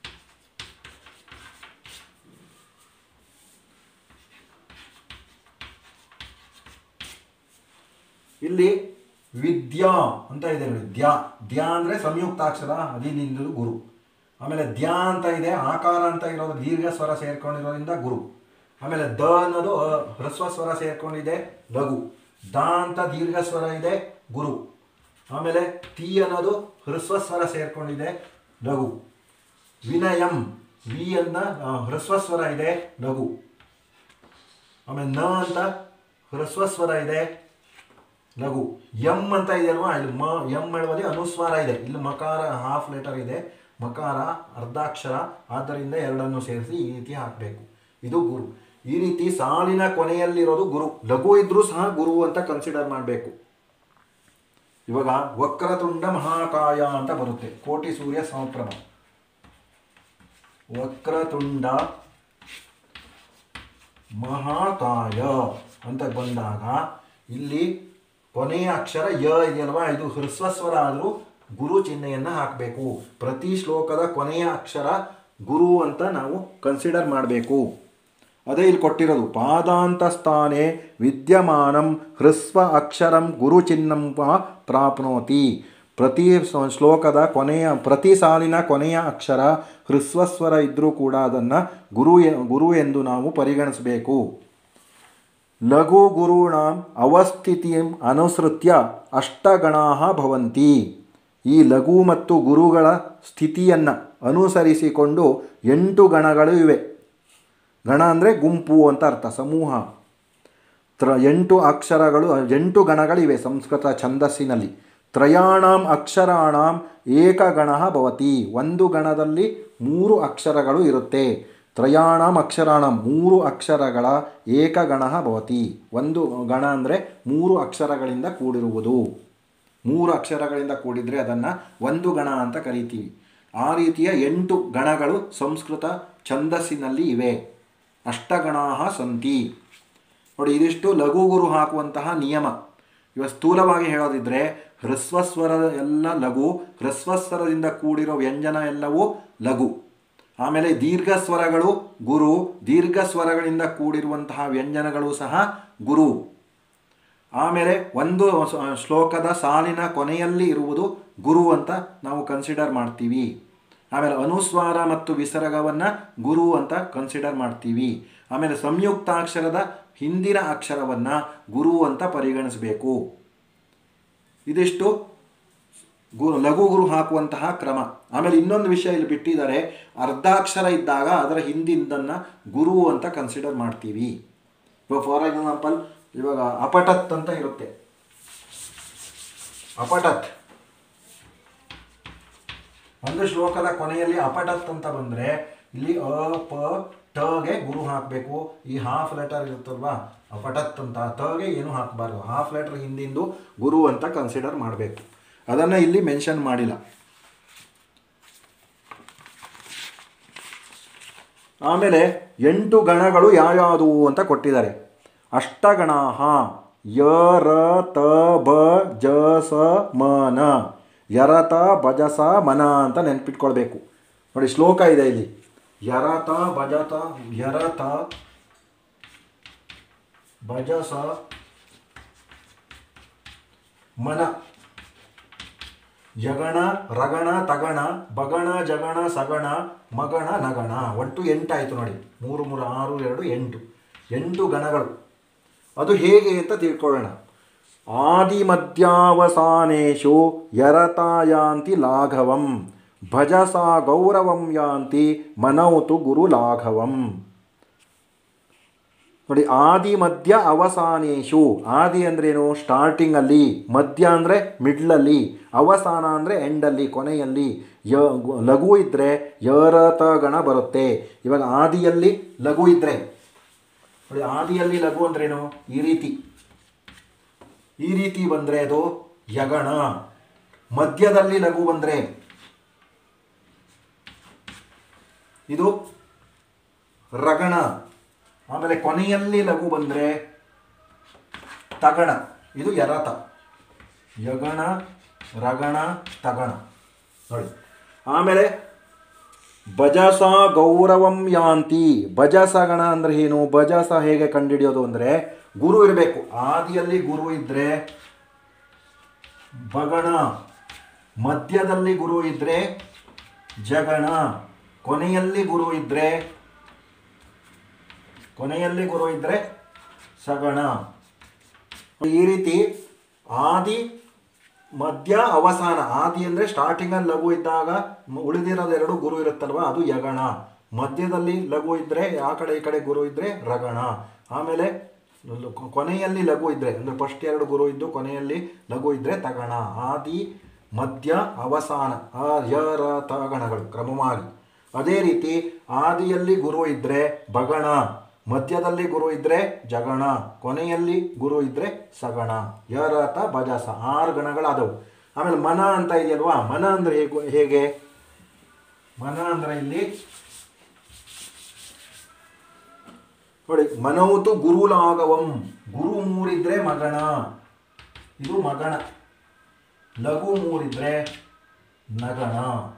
ಇಲ್ಲಿ ವಿದ್ಯಾ ಅಂತ ಇದೆ ನೋಡಿ, ದ್ಯಾ ದ್ಯಾ ಅಂದರೆ ಸಂಯುಕ್ತಾಕ್ಷರ, ಅದಿನಿಂದ ಗುರು. ಆಮೇಲೆ ದ್ಯಾ ಅಂತ ಇದೆ, ಆಕಾರ ಅಂತ ಇರೋದು ದೀರ್ಘ ಸ್ವರ ಸೇರ್ಕೊಂಡಿರೋದ್ರಿಂದ ಗುರು. ಆಮೇಲೆ ದ ಅನ್ನೋದು ಹ್ರಸ್ವ ಸ್ವರ ಸೇರ್ಕೊಂಡಿದೆ, ಲಘು. ದ ಅಂತ ದೀರ್ಘ ಸ್ವರ ಇದೆ, ಗುರು. ಆಮೇಲೆ ತಿ ಅನ್ನೋದು ಹ್ರಸ್ವ ಸ್ವರ ಸೇರ್ಕೊಂಡಿದೆ, ಲಘು. ವಿನಯಂ ವಿ ಅನ್ನ ಹ್ರಸ್ವ ಸ್ವರ ಇದೆ, ಲಘು. ಆಮೇಲೆ ನ ಅಂತ ಹ್ರಸ್ವ ಸ್ವರ ಇದೆ, ಲಘು. ಎಂ ಅಂತ ಇದೆಯಲ್ವಾ, ಇಲ್ಲಿ ಮ ಎಂ ಹೇಳುವಲ್ಲಿ ಅನುಸ್ವಾರ ಇದೆ, ಇಲ್ಲಿ ಮಕಾರ ಹಾಫ್ ಲೆಟರ್ ಇದೆ, ಮಕಾರ ಅರ್ಧಾಕ್ಷರ, ಆದ್ದರಿಂದ ಎರಡನ್ನು ಸೇರಿಸಿ ಈ ರೀತಿ ಹಾಕಬೇಕು. ಇದು ಗುರು. ಈ ರೀತಿ ಸಾಲಿನ ಕೊನೆಯಲ್ಲಿರೋದು ಗುರು. ಲಘು ಇದ್ರೂ ಸಹ ಗುರು ಅಂತ ಕನ್ಸಿಡರ್ ಮಾಡಬೇಕು. ಇವಾಗ ವಕ್ರತುಂಡ ಮಹಾಕಾಯ ಅಂತ ಬರುತ್ತೆ, ಕೋಟಿ ಸೂರ್ಯ ಸಮಪ್ರಭ. ವಕ್ರತುಂಡ ಮಹಾಕಾಯ ಅಂತ ಬಂದಾಗ ಇಲ್ಲಿ ಕೊನೆಯ ಅಕ್ಷರ ಯ ಇದೆಯಲ್ವಾ, ಇದು ಹ್ರಸ್ವಸ್ವರ ಆದರೂ ಗುರು ಚಿಹ್ನೆಯನ್ನು ಹಾಕಬೇಕು. ಪ್ರತಿ ಶ್ಲೋಕದ ಕೊನೆಯ ಅಕ್ಷರ ಗುರು ಅಂತ ನಾವು ಕನ್ಸಿಡರ್ ಮಾಡಬೇಕು. ಅದೇ ಇಲ್ಲಿ ಕೊಟ್ಟಿರೋದು, ಪಾದಾಂತ ಸ್ಥಾನೆ ವಿದ್ಯಮಾನಂ ಹ್ರಸ್ವ ಅಕ್ಷರಂ ಗುರು ಚಿಹ್ನಂ ಪ್ರಾಪ್ನೋತಿ. ಪ್ರತಿ ಶ್ಲೋಕದ ಕೊನೆಯ ಪ್ರತಿ ಸಾಲಿನ ಕೊನೆಯ ಅಕ್ಷರ ಹ್ರಸ್ವಸ್ವರ ಇದ್ದರೂ ಕೂಡ ಅದನ್ನು ಗುರು ಗುರು ಎಂದು ನಾವು ಪರಿಗಣಿಸಬೇಕು. ಲಘು ಗುರುಣಾಂ ಅವಸ್ಥಿತಿಂ ಅನುಸೃತ್ಯ ಅಷ್ಟಗಣಾ ಭವಂತಿ. ಈ ಲಘು ಮತ್ತು ಗುರುಗಳ ಸ್ಥಿತಿಯನ್ನು ಅನುಸರಿಸಿಕೊಂಡು ಎಂಟು ಗಣಗಳು ಇವೆ. ಗಣ ಅಂದರೆ ಗುಂಪು ಅಂತ ಅರ್ಥ, ಸಮೂಹ. ತ್ರ ಎಂಟು ಅಕ್ಷರಗಳು ಎಂಟು ಗಣಗಳಿವೆ ಸಂಸ್ಕೃತ ಛಂದಸ್ಸಿನಲ್ಲಿ. ತ್ರಯಾಣಾಂ ಅಕ್ಷರಾಣಾಂ ಏಕಗಣ ಭವತಿ. ಒಂದು ಗಣದಲ್ಲಿ ಮೂರು ಅಕ್ಷರಗಳು ಇರುತ್ತೆ. ತ್ರಯಾಣಾಂ ಅಕ್ಷರಾಣಾಂ ಮೂರು ಅಕ್ಷರಗಳ ಏಕಗಣ ಭವತಿ. ಒಂದು ಗಣ ಅಂದರೆ ಮೂರು ಅಕ್ಷರಗಳಿಂದ ಕೂಡಿರುವುದು. ಮೂರು ಅಕ್ಷರಗಳಿಂದ ಕೂಡಿದರೆ ಅದನ್ನು ಒಂದು ಗಣ ಅಂತ ಕರಿತೀವಿ. ಆ ರೀತಿಯ ಎಂಟು ಗಣಗಳು ಸಂಸ್ಕೃತ ಛಂದಸ್ಸಿನಲ್ಲಿ ಇವೆ. ಅಷ್ಟಗಣಾ ಸಂತಿ. ನೋಡಿ, ಇದಿಷ್ಟು ಲಘು ಗುರು ಹಾಕುವಂತಹ ನಿಯಮ. ಇವಾಗ ಸ್ಥೂಲವಾಗಿ ಹೇಳೋದಿದ್ರೆ ಹ್ರಸ್ವಸ್ವರ ಎಲ್ಲ ಲಘು, ಹ್ರಸ್ವಸ್ವರದಿಂದ ಕೂಡಿರೋ ವ್ಯಂಜನ ಎಲ್ಲವೂ ಲಘು. ಆಮೇಲೆ ದೀರ್ಘ ಸ್ವರಗಳು ಗುರು, ದೀರ್ಘ ಸ್ವರಗಳಿಂದ ಕೂಡಿರುವಂತಹ ವ್ಯಂಜನಗಳು ಸಹ ಗುರು. ಆಮೇಲೆ ಒಂದು ಶ್ಲೋಕದ ಸಾಲಿನ ಕೊನೆಯಲ್ಲಿ ಇರುವುದು ಗುರು ಅಂತ ನಾವು ಕನ್ಸಿಡರ್ ಮಾಡ್ತೀವಿ. ಆಮೇಲೆ ಅನುಸ್ವಾರ ಮತ್ತು ವಿಸರ್ಗವನ್ನು ಗುರು ಅಂತ ಕನ್ಸಿಡರ್ ಮಾಡ್ತೀವಿ. ಆಮೇಲೆ ಸಂಯುಕ್ತಾಕ್ಷರದ ಹಿಂದಿನ ಅಕ್ಷರವನ್ನು ಗುರು ಅಂತ ಪರಿಗಣಿಸಬೇಕು. ಇದಿಷ್ಟು ಗುರು ಲಘು ಗುರು ಹಾಕುವಂತಹ ಕ್ರಮ. ಆಮೇಲೆ ಇನ್ನೊಂದು ವಿಷಯ ಇಲ್ಲಿ ಬಿಟ್ಟಿದ್ದಾರೆ, ಅರ್ಧಾಕ್ಷರ ಇದ್ದಾಗ ಅದರ ಹಿಂದಿಂದನ್ನು ಗುರು ಅಂತ ಕನ್ಸಿಡರ್ ಮಾಡ್ತೀವಿ. ಇವಾಗ ಫಾರ್ ಎಕ್ಸಾಂಪಲ್ ಇವಾಗ ಅಪಟತ್ ಅಂತ ಇರುತ್ತೆ. ಅಪಟತ್ ಒಂದು ಶ್ಲೋಕದ ಕೊನೆಯಲ್ಲಿ ಅಪಟತ್ ಅಂತ ಬಂದರೆ ಇಲ್ಲಿ ಅ ಪ ಟಗೆ ಗುರು ಹಾಕಬೇಕು. ಈ ಹಾಫ್ ಲೆಟರ್ ಇರುತ್ತಲ್ವಾ ಅಪಟತ್ ಅಂತ, ತಗೆ ಏನು ಹಾಕಬಾರ್ದು. ಹಾಫ್ ಲೆಟರ್ ಹಿಂದಿಂದು ಗುರು ಅಂತ ಕನ್ಸಿಡರ್ ಮಾಡಬೇಕು. ಅದನ್ನು ಇಲ್ಲಿ ಮೆನ್ಷನ್ ಮಾಡಿಲ್ಲ. ಆಮೇಲೆ ಎಂಟು ಗಣಗಳು ಯಾವ್ಯಾವುವು ಅಂತ ಕೊಟ್ಟಿದ್ದಾರೆ. ಅಷ್ಟಗಣಾ ಯ ರ ತ ಬ ಜ ಸ ಮ ನ. ಯರತ ಭಜಸ ಮನ ಅಂತ ನೆನ್ಪಿಟ್ಕೊಳ್ಬೇಕು. ನೋಡಿ, ಶ್ಲೋಕ ಇದೆ ಇಲ್ಲಿ. ಯರತ ಭಜತ ಯರತ ಭಜಸ ಮನ. ಯಗಣ ರಗಣ ತಗಣ ಬಗಣ ಜಗಣ ಸಗಣ ಮಗಣ ನಗಣ. ಒಟ್ಟು ಎಂಟಾಯಿತು ನೋಡಿ. ಮೂರು ಮೂರು ಆರು ಎರಡು ಎಂಟು ಎಂಟು ಗಣಗಳು. ಅದು ಹೇಗೆ ಅಂತ ತಿಳ್ಕೊಳ್ಳೋಣ. ಆದಿಮಧ್ಯಾವಸಾನೇಶು ಯರತಾಯಾಂತಿ ಲಾಘವಂ ಭಜಸ ಗೌರವಂ ಯಾಂತಿ ಮನೌತು ಗುರು ಲಾಘವಂ. ನೋಡಿ, ಆದಿ ಮಧ್ಯ ಅವಸಾನೇಶು. ಆದಿ ಅಂದ್ರೇನು? ಸ್ಟಾರ್ಟಿಂಗಲ್ಲಿ. ಮಧ್ಯ ಅಂದರೆ ಮಿಡ್ಲಲ್ಲಿ. ಅವಸಾನ ಅಂದರೆ ಎಂಡಲ್ಲಿ, ಕೊನೆಯಲ್ಲಿ. ಯ ಲಘು ಇದ್ದರೆ ಯರತ ಗಣ ಬರುತ್ತೆ. ಇವಾಗ ಆದಿಯಲ್ಲಿ ಲಘು ಇದ್ದರೆ ನೋಡಿ, ಆದಿಯಲ್ಲಿ ಲಘು ಅಂದ್ರೇನು? ಈ ರೀತಿ ಈ ರೀತಿ ಬಂದರೆ ಅದು ಯಗಣ. ಮಧ್ಯದಲ್ಲಿ ಲಘು ಬಂದರೆ ಇದು ರಗಣ. ಆಮೇಲೆ ಕೊನೆಯಲ್ಲಿ ಲಘು ಬಂದರೆ ತಗಣ. ಇದು ಯರತ. ಯಗಣ ರಗಣ ತಗಣ ನೋಡಿ. ಆಮೇಲೆ ಭಜಸ ಗೌರವಂ ಯಾಂತಿ. ಭಜಸ ಗಣ ಅಂದರೆ ಏನು? ಭಜಸ ಹೇಗೆ ಕಂಡುಹಿಡಿಯೋದು ಅಂದರೆ, ಗುರು ಇರಬೇಕು. ಆದಿಯಲ್ಲಿ ಗುರು ಇದ್ದರೆ ಬಗಣ, ಮಧ್ಯದಲ್ಲಿ ಗುರು ಇದ್ದರೆ ಜಗಣ, ಕೊನೆಯಲ್ಲಿ ಗುರು ಇದ್ದರೆ ಕೊನೆಯಲ್ಲಿ ಗುರು ಇದ್ದರೆ ಸಗಣ. ಈ ರೀತಿ ಆದಿ ಮಧ್ಯ ಅವಸಾನ. ಆದಿ ಅಂದರೆ ಸ್ಟಾರ್ಟಿಂಗಲ್ಲಿ ಲಘು ಇದ್ದಾಗ ಉಳಿದಿರೋದೆರಡು ಗುರು ಇರುತ್ತಲ್ವ, ಅದು ಯಗಣ. ಮಧ್ಯದಲ್ಲಿ ಲಘು ಇದ್ದರೆ ಆ ಕಡೆ ಈ ಕಡೆ ಗುರು ಇದ್ದರೆ ರಗಣ. ಆಮೇಲೆ ಕೊನೆಯಲ್ಲಿ ಲಘು ಇದ್ದರೆ ಅಂದರೆ ಫಸ್ಟ್ ಎರಡು ಗುರು ಇದ್ದು ಕೊನೆಯಲ್ಲಿ ಲಘು ಇದ್ದರೆ ತಗಣ. ಆದಿ ಮಧ್ಯ ಅವಸಾನ ಆ ಯ ರ ತ ಗಣಗಳು ಕ್ರಮವಾಗಿ. ಅದೇ ರೀತಿ ಆದಿಯಲ್ಲಿ ಗುರು ಇದ್ದರೆ ಬಗಣ, ಮಧ್ಯದಲ್ಲಿ ಗುರು ಇದ್ದರೆ ಜಗಣ, ಕೊನೆಯಲ್ಲಿ ಗುರು ಇದ್ದರೆ ಸಗಣ. ಯ ರ ತ ಬಜಾಸ ಆರು ಗಣಗಳಾದವು. ಆಮೇಲೆ ಮನ ಅಂತ ಇದೆಯಲ್ವಾ, ಮನ ಅಂದರೆ ಹೇಗೆ ಹೇಗೆ ಮನ ಅಂದರೆ ಇಲ್ಲಿ ನೋಡಿ, ಮನೌತು ಗುರುಲಾಘವಂ, ಗುರು ಮೂರಿದ್ರೆ ಮಗಣ, ಇದು ಮಗಣ. ಲಘು ಮೂರಿದ್ರೆ ನಗಣ.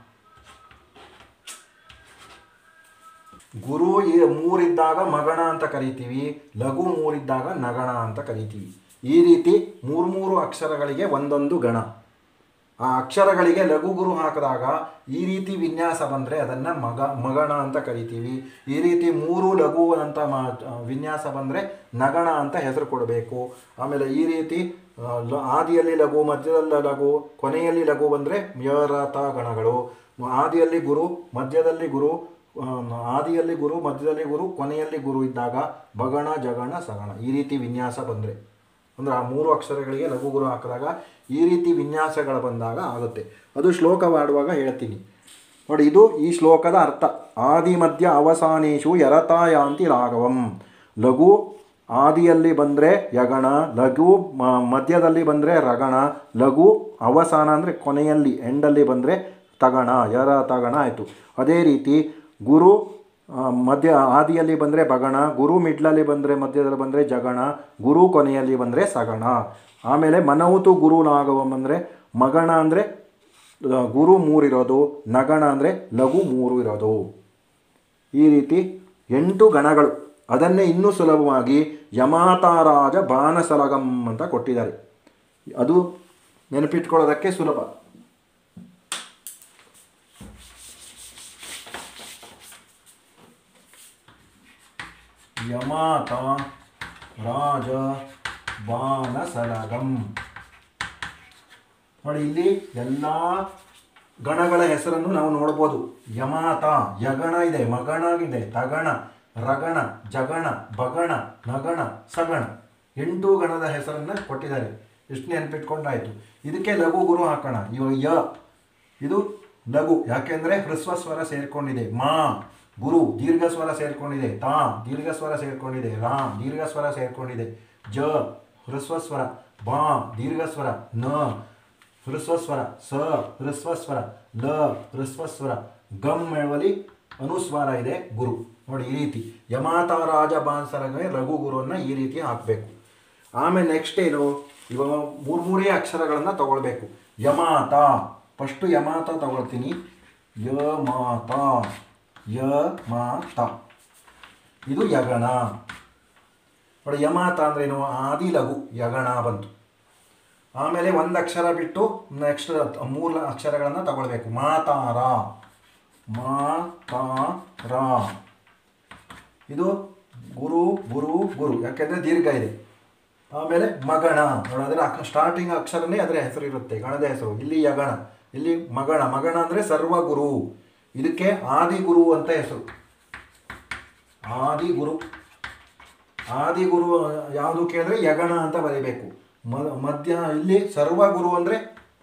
ಗುರು ಮೂರಿದ್ದಾಗ ಮಗಣ ಅಂತ ಕರಿತೀವಿ, ಲಘು ಮೂರಿದ್ದಾಗ ನಗಣ ಅಂತ ಕರಿತೀವಿ. ಈ ರೀತಿ ಮೂರು ಮೂರು ಅಕ್ಷರಗಳಿಗೆ ಒಂದೊಂದು ಗಣ. ಆ ಅಕ್ಷರಗಳಿಗೆ ಲಘು ಗುರು ಹಾಕಿದಾಗ ಈ ರೀತಿ ವಿನ್ಯಾಸ ಬಂದರೆ ಅದನ್ನು ಮಗ ಮಗಣ ಅಂತ ಕರಿತೀವಿ. ಈ ರೀತಿ ಮೂರು ಲಘು ಅಂತ ಮ ವಿನ್ಯಾಸ ಬಂದರೆ ನಗಣ ಅಂತ ಹೆಸರು ಕೊಡಬೇಕು. ಆಮೇಲೆ ಈ ರೀತಿ ಆದಿಯಲ್ಲಿ ಲಘು, ಮಧ್ಯದಲ್ಲಿ ಲಘು, ಕೊನೆಯಲ್ಲಿ ಲಘು ಬಂದರೆ ಯ ರ ತ ಗಣಗಳು. ಆದಿಯಲ್ಲಿ ಗುರು, ಮಧ್ಯದಲ್ಲಿ ಗುರು, ಆದಿಯಲ್ಲಿ ಗುರು, ಮಧ್ಯದಲ್ಲಿ ಗುರು, ಕೊನೆಯಲ್ಲಿ ಗುರು ಇದ್ದಾಗ ಬಗಣ, ಜಗಣ, ಸಗಣ ಈ ರೀತಿ ವಿನ್ಯಾಸ ಬಂದರೆ, ಅಂದರೆ ಆ ಮೂರು ಅಕ್ಷರಗಳಿಗೆ ಲಘು ಗುರು ಹಾಕಿದಾಗ ಈ ರೀತಿ ವಿನ್ಯಾಸಗಳು ಬಂದಾಗ ಆಗುತ್ತೆ. ಅದು ಶ್ಲೋಕವಾಡುವಾಗ ಹೇಳ್ತೀನಿ ನೋಡಿ. ಇದು ಈ ಶ್ಲೋಕದ ಅರ್ಥ. ಆದಿ ಮಧ್ಯ ಅವಸಾನೇಶು ಯರತಾಯಾಂತಿ ರಾಘವಂ. ಲಘು ಆದಿಯಲ್ಲಿ ಬಂದರೆ ಯಗಣ, ಲಘು ಮಧ್ಯದಲ್ಲಿ ಬಂದರೆ ರಗಣ, ಲಘು ಅವಸಾನ ಅಂದರೆ ಕೊನೆಯಲ್ಲಿ ಎಂಡಲ್ಲಿ ಬಂದರೆ ತಗಣ, ಯರ ತಗಣ ಆಯಿತು. ಅದೇ ರೀತಿ ಗುರು ಮಧ್ಯ ಆದಿಯಲ್ಲಿ ಬಂದರೆ ಬಗಣ, ಗುರು ಮಿಡ್ಲಲ್ಲಿ ಬಂದರೆ ಮಧ್ಯದಲ್ಲಿ ಬಂದರೆ ಜಗಣ, ಗುರು ಕೊನೆಯಲ್ಲಿ ಬಂದರೆ ಸಗಣ. ಆಮೇಲೆ ಮನೌತು ಗುರು ನಾಗವಂ ಅಂದರೆ ಮಗಣ ಅಂದರೆ ಗುರು ಮೂರಿರೋದು, ನಗಣ ಅಂದರೆ ಲಘು ಮೂರು ಇರೋದು. ಈ ರೀತಿ ಎಂಟು ಗಣಗಳು. ಅದನ್ನೇ ಇನ್ನೂ ಸುಲಭವಾಗಿ ಯಮಾತಾರಾಜ ಬಾನಸಲಗಂ ಅಂತ ಕೊಟ್ಟಿದ್ದಾರೆ. ಅದು ನೆನಪಿಟ್ಕೊಳ್ಳೋದಕ್ಕೆ ಸುಲಭ. ಯಮಾತ ರಾಜ ಬಾನಸಲಗಂ ನೋಡಿ. ಇಲ್ಲಿ ಎಲ್ಲ ಗಣಗಳ ಹೆಸರನ್ನು ನಾವು ನೋಡ್ಬೋದು. ಯಮಾತ ಯಗಣ ಇದೆ, ಮಗಣ ಇದೆ, ತಗಣ, ರಗಣ, ಜಗಣ, ಬಗಣ, ನಗಣ, ಸಗಣ ಎಂಟು ಗಣದ ಹೆಸರನ್ನು ಕೊಟ್ಟಿದ್ದಾರೆ. ಎಷ್ಟು ನೆನಪಿಟ್ಕೊಂಡಾಯಿತು. ಇದಕ್ಕೆ ಲಘು ಗುರು ಹಾಕೋಣ. ಇವಾಗ ಯ ಇದು ಲಘು, ಯಾಕೆಂದರೆ ಹ್ರಸ್ವ ಸ್ವರ ಸೇರಿಕೊಂಡಿದೆ. ಮಾ ಗುರು ದೀರ್ಘ ಸ್ವರ ಸೇರಿಕೊಂಡಿದೆ. ತಾ ದೀರ್ಘ ಸ್ವರ ಸೇರಿಕೊಂಡಿದೆ. ರಾ ದೀರ್ಘ ಸ್ವರ ಸೇರಿಕೊಂಡಿದೆ. ಜ ಹ್ರಸ್ವ ಸ್ವರ. ಬಾ ದೀರ್ಘ ಸ್ವರ. ನ ಹ್ರಸ್ವ ಸ್ವರ. ಸ ಹ್ರಸ್ವ ಸ್ವರ. ಲ ಹ್ರಸ್ವ ಸ್ವರ. ಗಮ್ ಎಳುವಲ್ಲಿ ಅನುಸ್ವಾರ ಇದೆ ಗುರು. ನೋಡಿ ಈ ರೀತಿ ಯಮಾತ ರಾಜ ಬಾನ್ಸರಗೆ ಲಘು ಗುರುವನ್ನು ಈ ರೀತಿ ಹಾಕಬೇಕು. ಆಮೇಲೆ ನೆಕ್ಸ್ಟ್ ಏನು, ಇವಾಗ ಮೂರು ಮೂರೇ ಅಕ್ಷರಗಳನ್ನು ತಗೊಳ್ಬೇಕು. ಯಮಾತ ಫಸ್ಟು ಯಮಾತ ತಗೊಳ್ತೀನಿ. ಯಮಾತ ಯ ಮಾತ ಇದು ಯಗಣ ನೋಡಿ. ಯಮಾತ ಅಂದ್ರೇನು, ಆದಿ ಲಘು ಯಗಣ ಬಂತು. ಆಮೇಲೆ ಒಂದು ಅಕ್ಷರ ಬಿಟ್ಟು ನೆಕ್ಸ್ಟ್ ಮೂರು ಅಕ್ಷರಗಳನ್ನು ತಗೊಳ್ಬೇಕು. ಮಾತಾರ ಮಾತಾರ ಇದು ಗುರು ಗುರು ಗುರು, ಯಾಕೆಂದರೆ ದೀರ್ಘ ಇದೆ. ಆಮೇಲೆ ಮಗಣ ನೋಡಿದ್ರೆ ಸ್ಟಾರ್ಟಿಂಗ್ ಅಕ್ಷರನೇ ಅದರ ಹೆಸರು ಇರುತ್ತೆ, ಗಣದ ಹೆಸರು. ಇಲ್ಲಿ ಯಗಣ, ಇಲ್ಲಿ ಮಗಣ. ಮಗಣ ಅಂದರೆ ಸರ್ವಗುರು. ಇದಕ್ಕೆ ಆದಿಗುರು ಅಂತ ಹೆಸರು. ಆದಿಗುರು ಆದಿಗುರು ಯಾವುದು ಕೇಳಿದ್ರೆ ಯಗಣ ಅಂತ ಬರೀಬೇಕು. ಮ ಮಧ್ಯ ಇಲ್ಲಿ ಸರ್ವಗುರು ಅಂದರೆ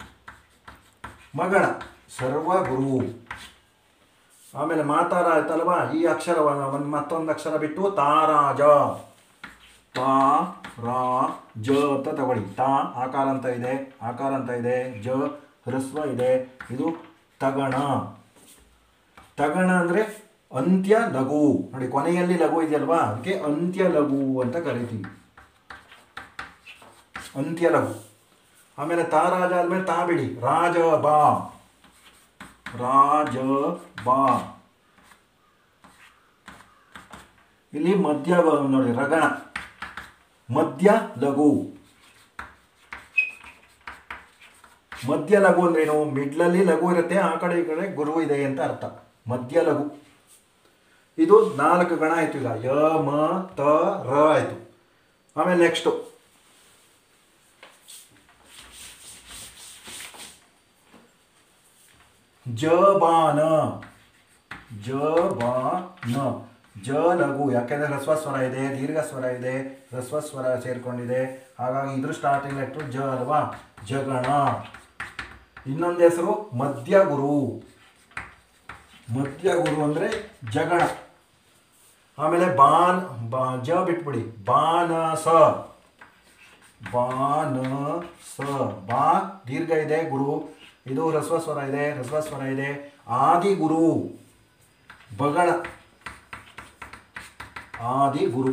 ಮಗಣ, ಸರ್ವಗುರು. ಆಮೇಲೆ ಮಾತಾರ ಆಯ್ತಲ್ವಾ, ಈ ಅಕ್ಷರವನ್ನು ಒಂದು ಮತ್ತೊಂದು ಅಕ್ಷರ ಬಿಟ್ಟು ತಾರಾಜ ತಾ ರಾ ಜ ಅಂತ ತಗೊಳ್ಳಿ. ತಾ ಆಕಾರ ಅಂತ ಇದೆ, ಆಕಾರ ಅಂತ ಇದೆ. ಜ ಹ್ರಸ್ವ ಇದೆ. ಇದು ತಗಣ. ತಗಣ ಅಂದರೆ ಅಂತ್ಯ ಲಘು ನೋಡಿ. ಕೊನೆಯಲ್ಲಿ ಲಘು ಇದೆಯಲ್ವಾ, ಅದಕ್ಕೆ ಅಂತ್ಯ ಲಘು ಅಂತ ಕರಿತೀವಿ. ಅಂತ್ಯ ಲಘು. ಆಮೇಲೆ ತಾರಾಜ ಆದಮೇಲೆ ತಾ ಬಿಡಿ. ರಾಜ ಬಾ ರಾಜ ಬಾ. ಇಲ್ಲಿ ಮಧ್ಯ ನೋಡಿ ರಗಣ, ಮಧ್ಯ ಲಘು. ಮಧ್ಯ ಲಘು ಅಂದ್ರೇನು, ಮಿಡ್ಲಲ್ಲಿ ಲಘು ಇರುತ್ತೆ, ಆ ಕಡೆ ಈ ಕಡೆ ಗುರು ಇದೆ ಅಂತ ಅರ್ಥ. ಮಧ್ಯ ಲಘು. ಇದು ನಾಲ್ಕು ಗಣ ಆಯಿತು. ಈಗ ಯ ಮ ತ ರ ಆಯಿತು. ಆಮೇಲೆ ನೆಕ್ಸ್ಟು ಜ ಬಾನ ಜ ಬಾನ ಜ ಲಘು, ಯಾಕೆಂದರೆ ಹ್ರಸ್ವ ಸ್ವರ ಇದೆ, ದೀರ್ಘ ಸ್ವರ ಇದೆ, ಹ್ರಸ್ವ ಸ್ವರ ಸೇರಿಕೊಂಡಿದೆ, ಹಾಗಾಗಿ ಇದ್ರ ಸ್ಟಾರ್ಟಿಂಗ್ ಲೆಟ್ರು ಜ ಅಲ್ವಾ, ಜಗಣ. ಇನ್ನೊಂದು ಹೆಸರು ಮಧ್ಯಗುರು. ಮಧ್ಯಗುರು ಅಂದರೆ ಜಗಣ. ಆಮೇಲೆ ಬಾನ್ ಬಾ ಜ ಬಿಟ್ಬಿಡಿ, ಬಾನಸ. ಬಾನಸ, ಬಾ ದೀರ್ಘ ಇದೆ, ಗುರು ಇದು ಹ್ರಸ್ವ ಸ್ವರ ಇದೆ, ಹ್ರಸ್ವ ಸ್ವರ ಇದೆ. ಆದಿಗುರು, ಬಗಣ, ಆದಿಗುರು.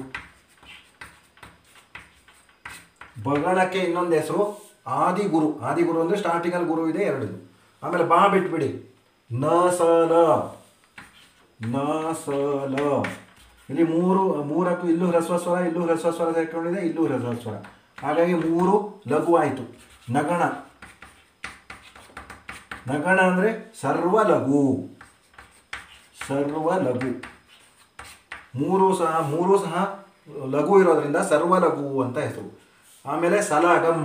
ಬಗಣಕ್ಕೆ ಇನ್ನೊಂದು ಹೆಸರು ಆದಿಗುರು. ಆದಿಗುರು ಅಂದರೆ ಸ್ಟಾರ್ಟಿಂಗಲ್ಲಿ ಗುರು ಇದೆ ಎರಡು. ಆಮೇಲೆ ಬಾ ಬಿಟ್ಬಿಡಿ, ನ ಸ ಲ, ನ ಸ ಲ. ಇಲ್ಲಿ ಮೂರು ಮೂರಕ್ಕೂ ಇಲ್ಲೂ ಹ್ರಸ್ವ ಸ್ವರ, ಇಲ್ಲೂ ಹ್ರಸ್ವ ಸ್ವರ ಸೇರ್ಕೊಂಡಿದೆ, ಇಲ್ಲೂ ಹ್ರಸ್ವ ಸ್ವರ, ಹಾಗಾಗಿ ಮೂರು ಲಘು ಆಯಿತು. ನಗಣ, ನಗಣ ಅಂದರೆ ಸರ್ವಲಘು, ಸರ್ವಲಘು. ಮೂರು ಸಹ ಮೂರು ಸಹ ಲಘು ಇರೋದ್ರಿಂದ ಸರ್ವಲಘು ಅಂತ ಹೆಸರು. ಆಮೇಲೆ ಸಲಗಂ,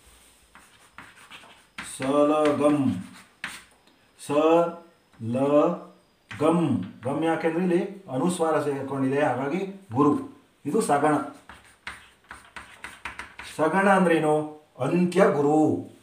ಸಲಗಂ, ಸ ಲ ಗಮ್. ಗಮ್ ಯಾಕೆಂದ್ರೆ ಇಲ್ಲಿ ಅನುಸ್ವಾರ ಸೇರಿಕೊಂಡಿದೆ, ಹಾಗಾಗಿ ಗುರು. ಇದು ಸಗಣ. ಸಗಣ ಅಂದ್ರೇನು? ಅಂತ್ಯ ಗುರು,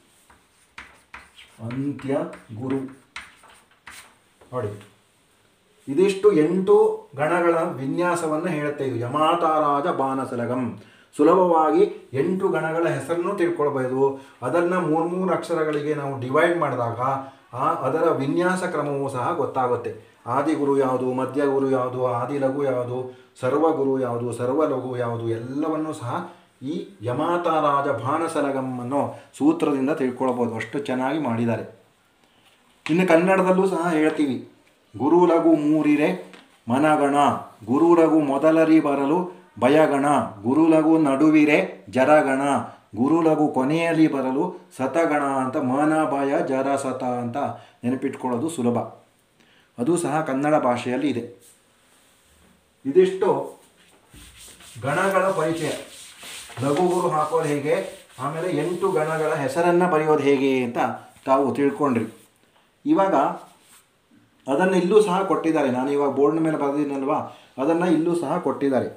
ಅಂತ್ಯ ಗುರು. ನೋಡಿ, ಇದಿಷ್ಟು ಎಂಟು ಗಣಗಳ ವಿನ್ಯಾಸವನ್ನು ಹೇಳುತ್ತೆ ಇದು ಯಮಾತಾರಾಜ ಬಾನಸಲಗಂ. ಸುಲಭವಾಗಿ ಎಂಟು ಗಣಗಳ ಹೆಸರನ್ನು ತಿಳ್ಕೊಳ್ಬೋದು. ಅದನ್ನು ಮೂರು ಮೂರು ಅಕ್ಷರಗಳಿಗೆ ನಾವು ಡಿವೈಡ್ ಮಾಡಿದಾಗ ಆ ಅದರ ವಿನ್ಯಾಸ ಕ್ರಮವೂ ಸಹ ಗೊತ್ತಾಗುತ್ತೆ. ಆದಿಗುರು ಯಾವುದು, ಮಧ್ಯಗುರು ಯಾವುದು, ಆದಿಲಘು ಯಾವುದು, ಸರ್ವಗುರು ಯಾವುದು, ಸರ್ವಲಘು ಯಾವುದು, ಎಲ್ಲವನ್ನೂ ಸಹ ಈ ಯಮಾತಾರಾಜ ಬಾನಸಲಗಂ ಅನ್ನೋ ಸೂತ್ರದಿಂದ ತಿಳ್ಕೊಳ್ಬೋದು. ಅಷ್ಟು ಚೆನ್ನಾಗಿ ಮಾಡಿದ್ದಾರೆ. ಇನ್ನು ಕನ್ನಡದಲ್ಲೂ ಸಹ ಹೇಳ್ತೀವಿ, ಗುರು ಲಘು ಮೂರಿರೆ ಮನಗಣ, ಗುರು ಲಘು ಮೊದಲರಿ ಬರಲು ಭಯಗಣ, ಗುರು ಲಘು ನಡುವಿರೆ ಜರಗಣ, ಗುರು ಲಘು ಕೊನೆಯಲ್ಲಿ ಬರಲು ಸತಗಣ ಅಂತ ಮನ ಭಯ ಜರ ಸತ ಅಂತ ನೆನಪಿಟ್ಕೊಳ್ಳೋದು ಸುಲಭ. ಅದು ಸಹ ಕನ್ನಡ ಭಾಷೆಯಲ್ಲಿ ಇದೆ. ಇದಿಷ್ಟು ಗಣಗಳ ಪರಿಚಯ. ಲಘು ಗುರು ಹಾಕೋದು ಹೇಗೆ, ಆಮೇಲೆ ಎಂಟು ಗಣಗಳ ಹೆಸರನ್ನು ಬರೆಯೋದು ಹೇಗೆ ಅಂತ ತಾವು ತಿಳ್ಕೊಂಡ್ರಿ. ಇವಾಗ ಅದನ್ನು ಇಲ್ಲೂ ಸಹ ಕೊಟ್ಟಿದ್ದಾರೆ. ನಾನು ಇವಾಗ ಬೋರ್ಡ್ ಮೇಲೆ ಬರೆದಿದ್ದೀನಲ್ವ, ಅದನ್ನು ಇಲ್ಲೂ ಸಹ ಕೊಟ್ಟಿದ್ದಾರೆ.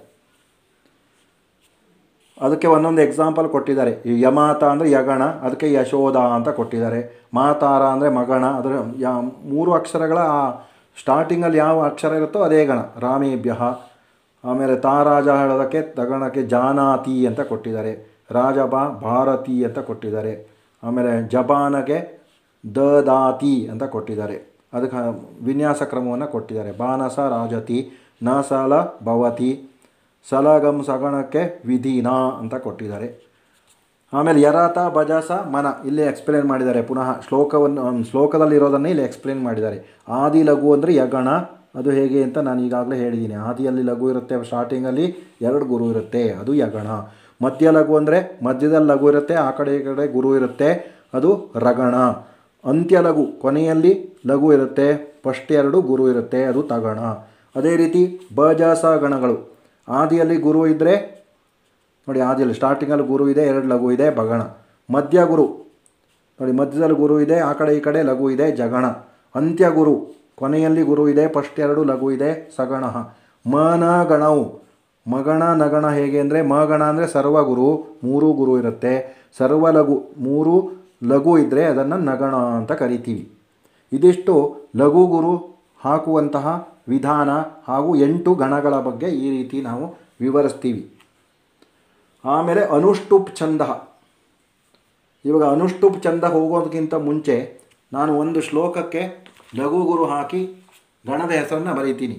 ಅದಕ್ಕೆ ಒಂದೊಂದು ಎಕ್ಸಾಂಪಲ್ ಕೊಟ್ಟಿದ್ದಾರೆ. ಈ ಯಮಾತ ಅಂದರೆ ಯಗಣ, ಅದಕ್ಕೆ ಯಶೋಧ ಅಂತ ಕೊಟ್ಟಿದ್ದಾರೆ. ಮಾತಾರ ಅಂದರೆ ಮಗಣ, ಅದರ ಯಾ ಮೂರು ಅಕ್ಷರಗಳ ಸ್ಟಾರ್ಟಿಂಗಲ್ಲಿ ಯಾವ ಅಕ್ಷರ ಇರುತ್ತೋ ಅದೇ ಗಣ. ರಾಮೇಭ್ಯ. ಆಮೇಲೆ ತಾರಾಜ ಹೇಳೋದಕ್ಕೆ ತಗಣಕ್ಕೆ ಜಾನಾತಿ ಅಂತ ಕೊಟ್ಟಿದ್ದಾರೆ. ರಾಜಬ ಭಾರತಿ ಅಂತ ಕೊಟ್ಟಿದ್ದಾರೆ. ಆಮೇಲೆ ಜಬಾನಗೆ ದದಾತಿ ಅಂತ ಕೊಟ್ಟಿದ್ದಾರೆ. ಅದಕ್ಕೆ ವಿನ್ಯಾಸ ಕ್ರಮವನ್ನು ಕೊಟ್ಟಿದ್ದಾರೆ. ಬಾನಸ ರಾಜತಿ, ನ ಸಲ ಭವತಿ, ಸಲಗಂ ಸಗಣಕ್ಕೆ ವಿಧಿನ ಅಂತ ಕೊಟ್ಟಿದ್ದಾರೆ. ಆಮೇಲೆ ಯರತ ಭಜಸ ಮನ ಇಲ್ಲಿ ಎಕ್ಸ್ಪ್ಲೇನ್ ಮಾಡಿದ್ದಾರೆ. ಪುನಃ ಶ್ಲೋಕವನ್ನು ಶ್ಲೋಕದಲ್ಲಿರೋದನ್ನೇ ಇಲ್ಲಿ ಎಕ್ಸ್ಪ್ಲೇನ್ ಮಾಡಿದ್ದಾರೆ. ಆದಿ ಲಘು ಅಂದರೆ ಯಗಣ, ಅದು ಹೇಗೆ ಅಂತ ನಾನು ಈಗಾಗಲೇ ಹೇಳಿದ್ದೀನಿ. ಆದಿಯಲ್ಲಿ ಲಘು ಇರುತ್ತೆ, ಸ್ಟಾರ್ಟಿಂಗಲ್ಲಿ ಎರಡು ಗುರು ಇರುತ್ತೆ, ಅದು ಯಗಣ. ಮಧ್ಯ ಲಘು ಅಂದರೆ ಮಧ್ಯದಲ್ಲಿ ಲಘು ಇರುತ್ತೆ, ಆ ಕಡೆ ಈ ಕಡೆ ಗುರು ಇರುತ್ತೆ, ಅದು ರಗಣ. ಅಂತ್ಯ ಲಘು ಕೊನೆಯಲ್ಲಿ ಲಘು ಇರುತ್ತೆ, ಫಸ್ಟ್ ಎರಡು ಗುರು ಇರುತ್ತೆ, ಅದು ತಗಣ. ಅದೇ ರೀತಿ ಭಜಸ ಗಣಗಳು ಆದಿಯಲ್ಲಿ ಗುರು ಇದ್ದರೆ ನೋಡಿ, ಆದಿಯಲ್ಲಿ ಸ್ಟಾರ್ಟಿಂಗಲ್ಲಿ ಗುರು ಇದೆ, ಎರಡು ಲಘು ಇದೆ, ಬಗಣ. ಮಧ್ಯ ಗುರು ನೋಡಿ, ಮಧ್ಯದಲ್ಲಿ ಗುರು ಇದೆ, ಆ ಕಡೆ ಈ ಕಡೆ ಲಘು ಇದೆ, ಜಗಣ. ಅಂತ್ಯ ಗುರು ಕೊನೆಯಲ್ಲಿ ಗುರು ಇದೆ, ಫಸ್ಟ್ ಎರಡು ಲಘು ಇದೆ, ಸಗಣ. ಮನ ಗಣವು ಮಗಣ ನಗಣ ಹೇಗೆ ಅಂದರೆ, ಮಗಣ ಅಂದರೆ ಸರ್ವಗುರು, ಮೂರು ಗುರು ಇರುತ್ತೆ, ಸರ್ವಲಘು ಮೂರು ಲಘು ಇದ್ದರೆ ಅದನ್ನು ನಗಣ ಅಂತ ಕರಿತೀವಿ. ಇದಿಷ್ಟು ಲಘು ಗುರು ಹಾಕುವಂತಹ ವಿಧಾನ ಹಾಗೂ ಎಂಟು ಗಣಗಳ ಬಗ್ಗೆ ಈ ರೀತಿ ನಾವು ವಿವರಿಸ್ತೀವಿ. ಆಮೇಲೆ ಅನುಷ್ಟುಪ್ ಛಂದ. ಇವಾಗ ಅನುಷ್ಟುಪ್ ಛಂದ ಹೋಗೋದಕ್ಕಿಂತ ಮುಂಚೆ ನಾನು ಒಂದು ಶ್ಲೋಕಕ್ಕೆ ಲಘು ಗುರು ಹಾಕಿ ಗಣದ ಹೆಸರನ್ನು ಬರೀತೀನಿ.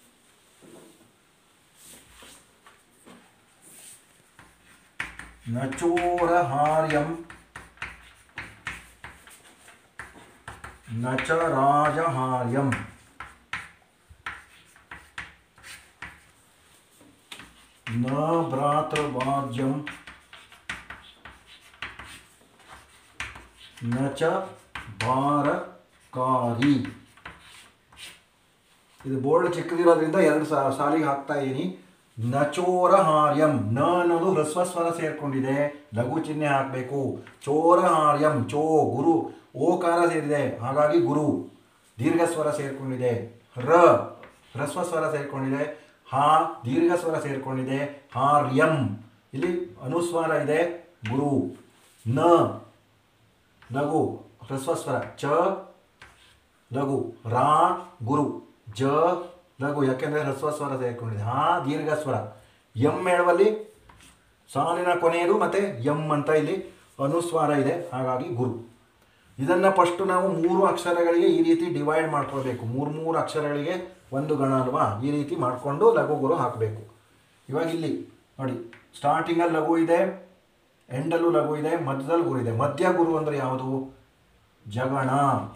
ನಚೋರಹಾರ್ಯಂ ನಚ ರಾಜಹಾರ್ಯಂ ನ ಭ್ರಾತೃವಾದ್ಯಂ ನ ಚ ಭಾರಕಾರಿ. ಇದು ಬೋರ್ಡ್ ಚಿಕ್ಕದಿರೋದ್ರಿಂದ ಎರಡು ಸಾಲಿಗೆ ಹಾಕ್ತಾ ಇದ್ದೀನಿ. ನಚೋರಹಾರ್ಯಂ, ನ ಅನ್ನೋದು ಹ್ರಸ್ವ ಸ್ವರ ಸೇರಿಕೊಂಡಿದೆ, ಲಘು ಚಿಹ್ನೆ ಹಾಕಬೇಕು. ಚೋರಹಾರ್ಯಂ, ಚೋ ಗುರು, ಓಕಾರ ಸೇರಿದೆ, ಹಾಗಾಗಿ ಗುರು. ದೀರ್ಘ ಸ್ವರ ಸೇರಿಕೊಂಡಿದೆ. ರ ಹ್ರಸ್ವ ಸ್ವರ ಸೇರಿಕೊಂಡಿದೆ, ಹಾ ದೀರ್ಘ ಸ್ವರ ಸೇರಿಕೊಂಡಿದೆ ಹಾರ್ಯಂ. ಇಲ್ಲಿ ಅನುಸ್ವಾರ ಇದೆ ಗುರು. ನ ಲಘು ಹ್ರಸ್ವ ಸ್ವರ ಚ ಲಘು. ರಾ ಗುರು. ಜ ಲಘು ಯಾಕೆಂದರೆ ಹ್ರಸ್ವ ಸ್ವರ ಸೇರಿಕೊಂಡಿದೆ. ಹಾ ದೀರ್ಘ ಸ್ವರ. ಎಂ ಹೇಳುವಲ್ಲಿ ಸಾಲಿನ ಕೊನೆಯದು ಮತ್ತು ಎಂ ಅಂತ ಇಲ್ಲಿ ಅನುಸ್ವಾರ ಇದೆ, ಹಾಗಾಗಿ ಗುರು. ಇದನ್ನು ಫಸ್ಟು ನಾವು ಮೂರು ಅಕ್ಷರಗಳಿಗೆ ಈ ರೀತಿ ಡಿವೈಡ್ ಮಾಡ್ಕೊಳ್ಬೇಕು. ಮೂರು ಮೂರು ಅಕ್ಷರಗಳಿಗೆ ಒಂದು ಗಣ ಅಲ್ವಾ, ಈ ರೀತಿ ಮಾಡಿಕೊಂಡು ಲಘು ಗುರು ಹಾಕಬೇಕು. ಇವಾಗ ಇಲ್ಲಿ ನೋಡಿ, ಸ್ಟಾರ್ಟಿಂಗಲ್ಲಿ ಲಘು ಇದೆ, ಎಂಡಲ್ಲೂ ಲಘು ಇದೆ, ಮಧ್ಯದಲ್ಲಿ ಗುರು ಇದೆ. ಮಧ್ಯ ಗುರು ಅಂದರೆ ಯಾವುದು? ಜಗಣ.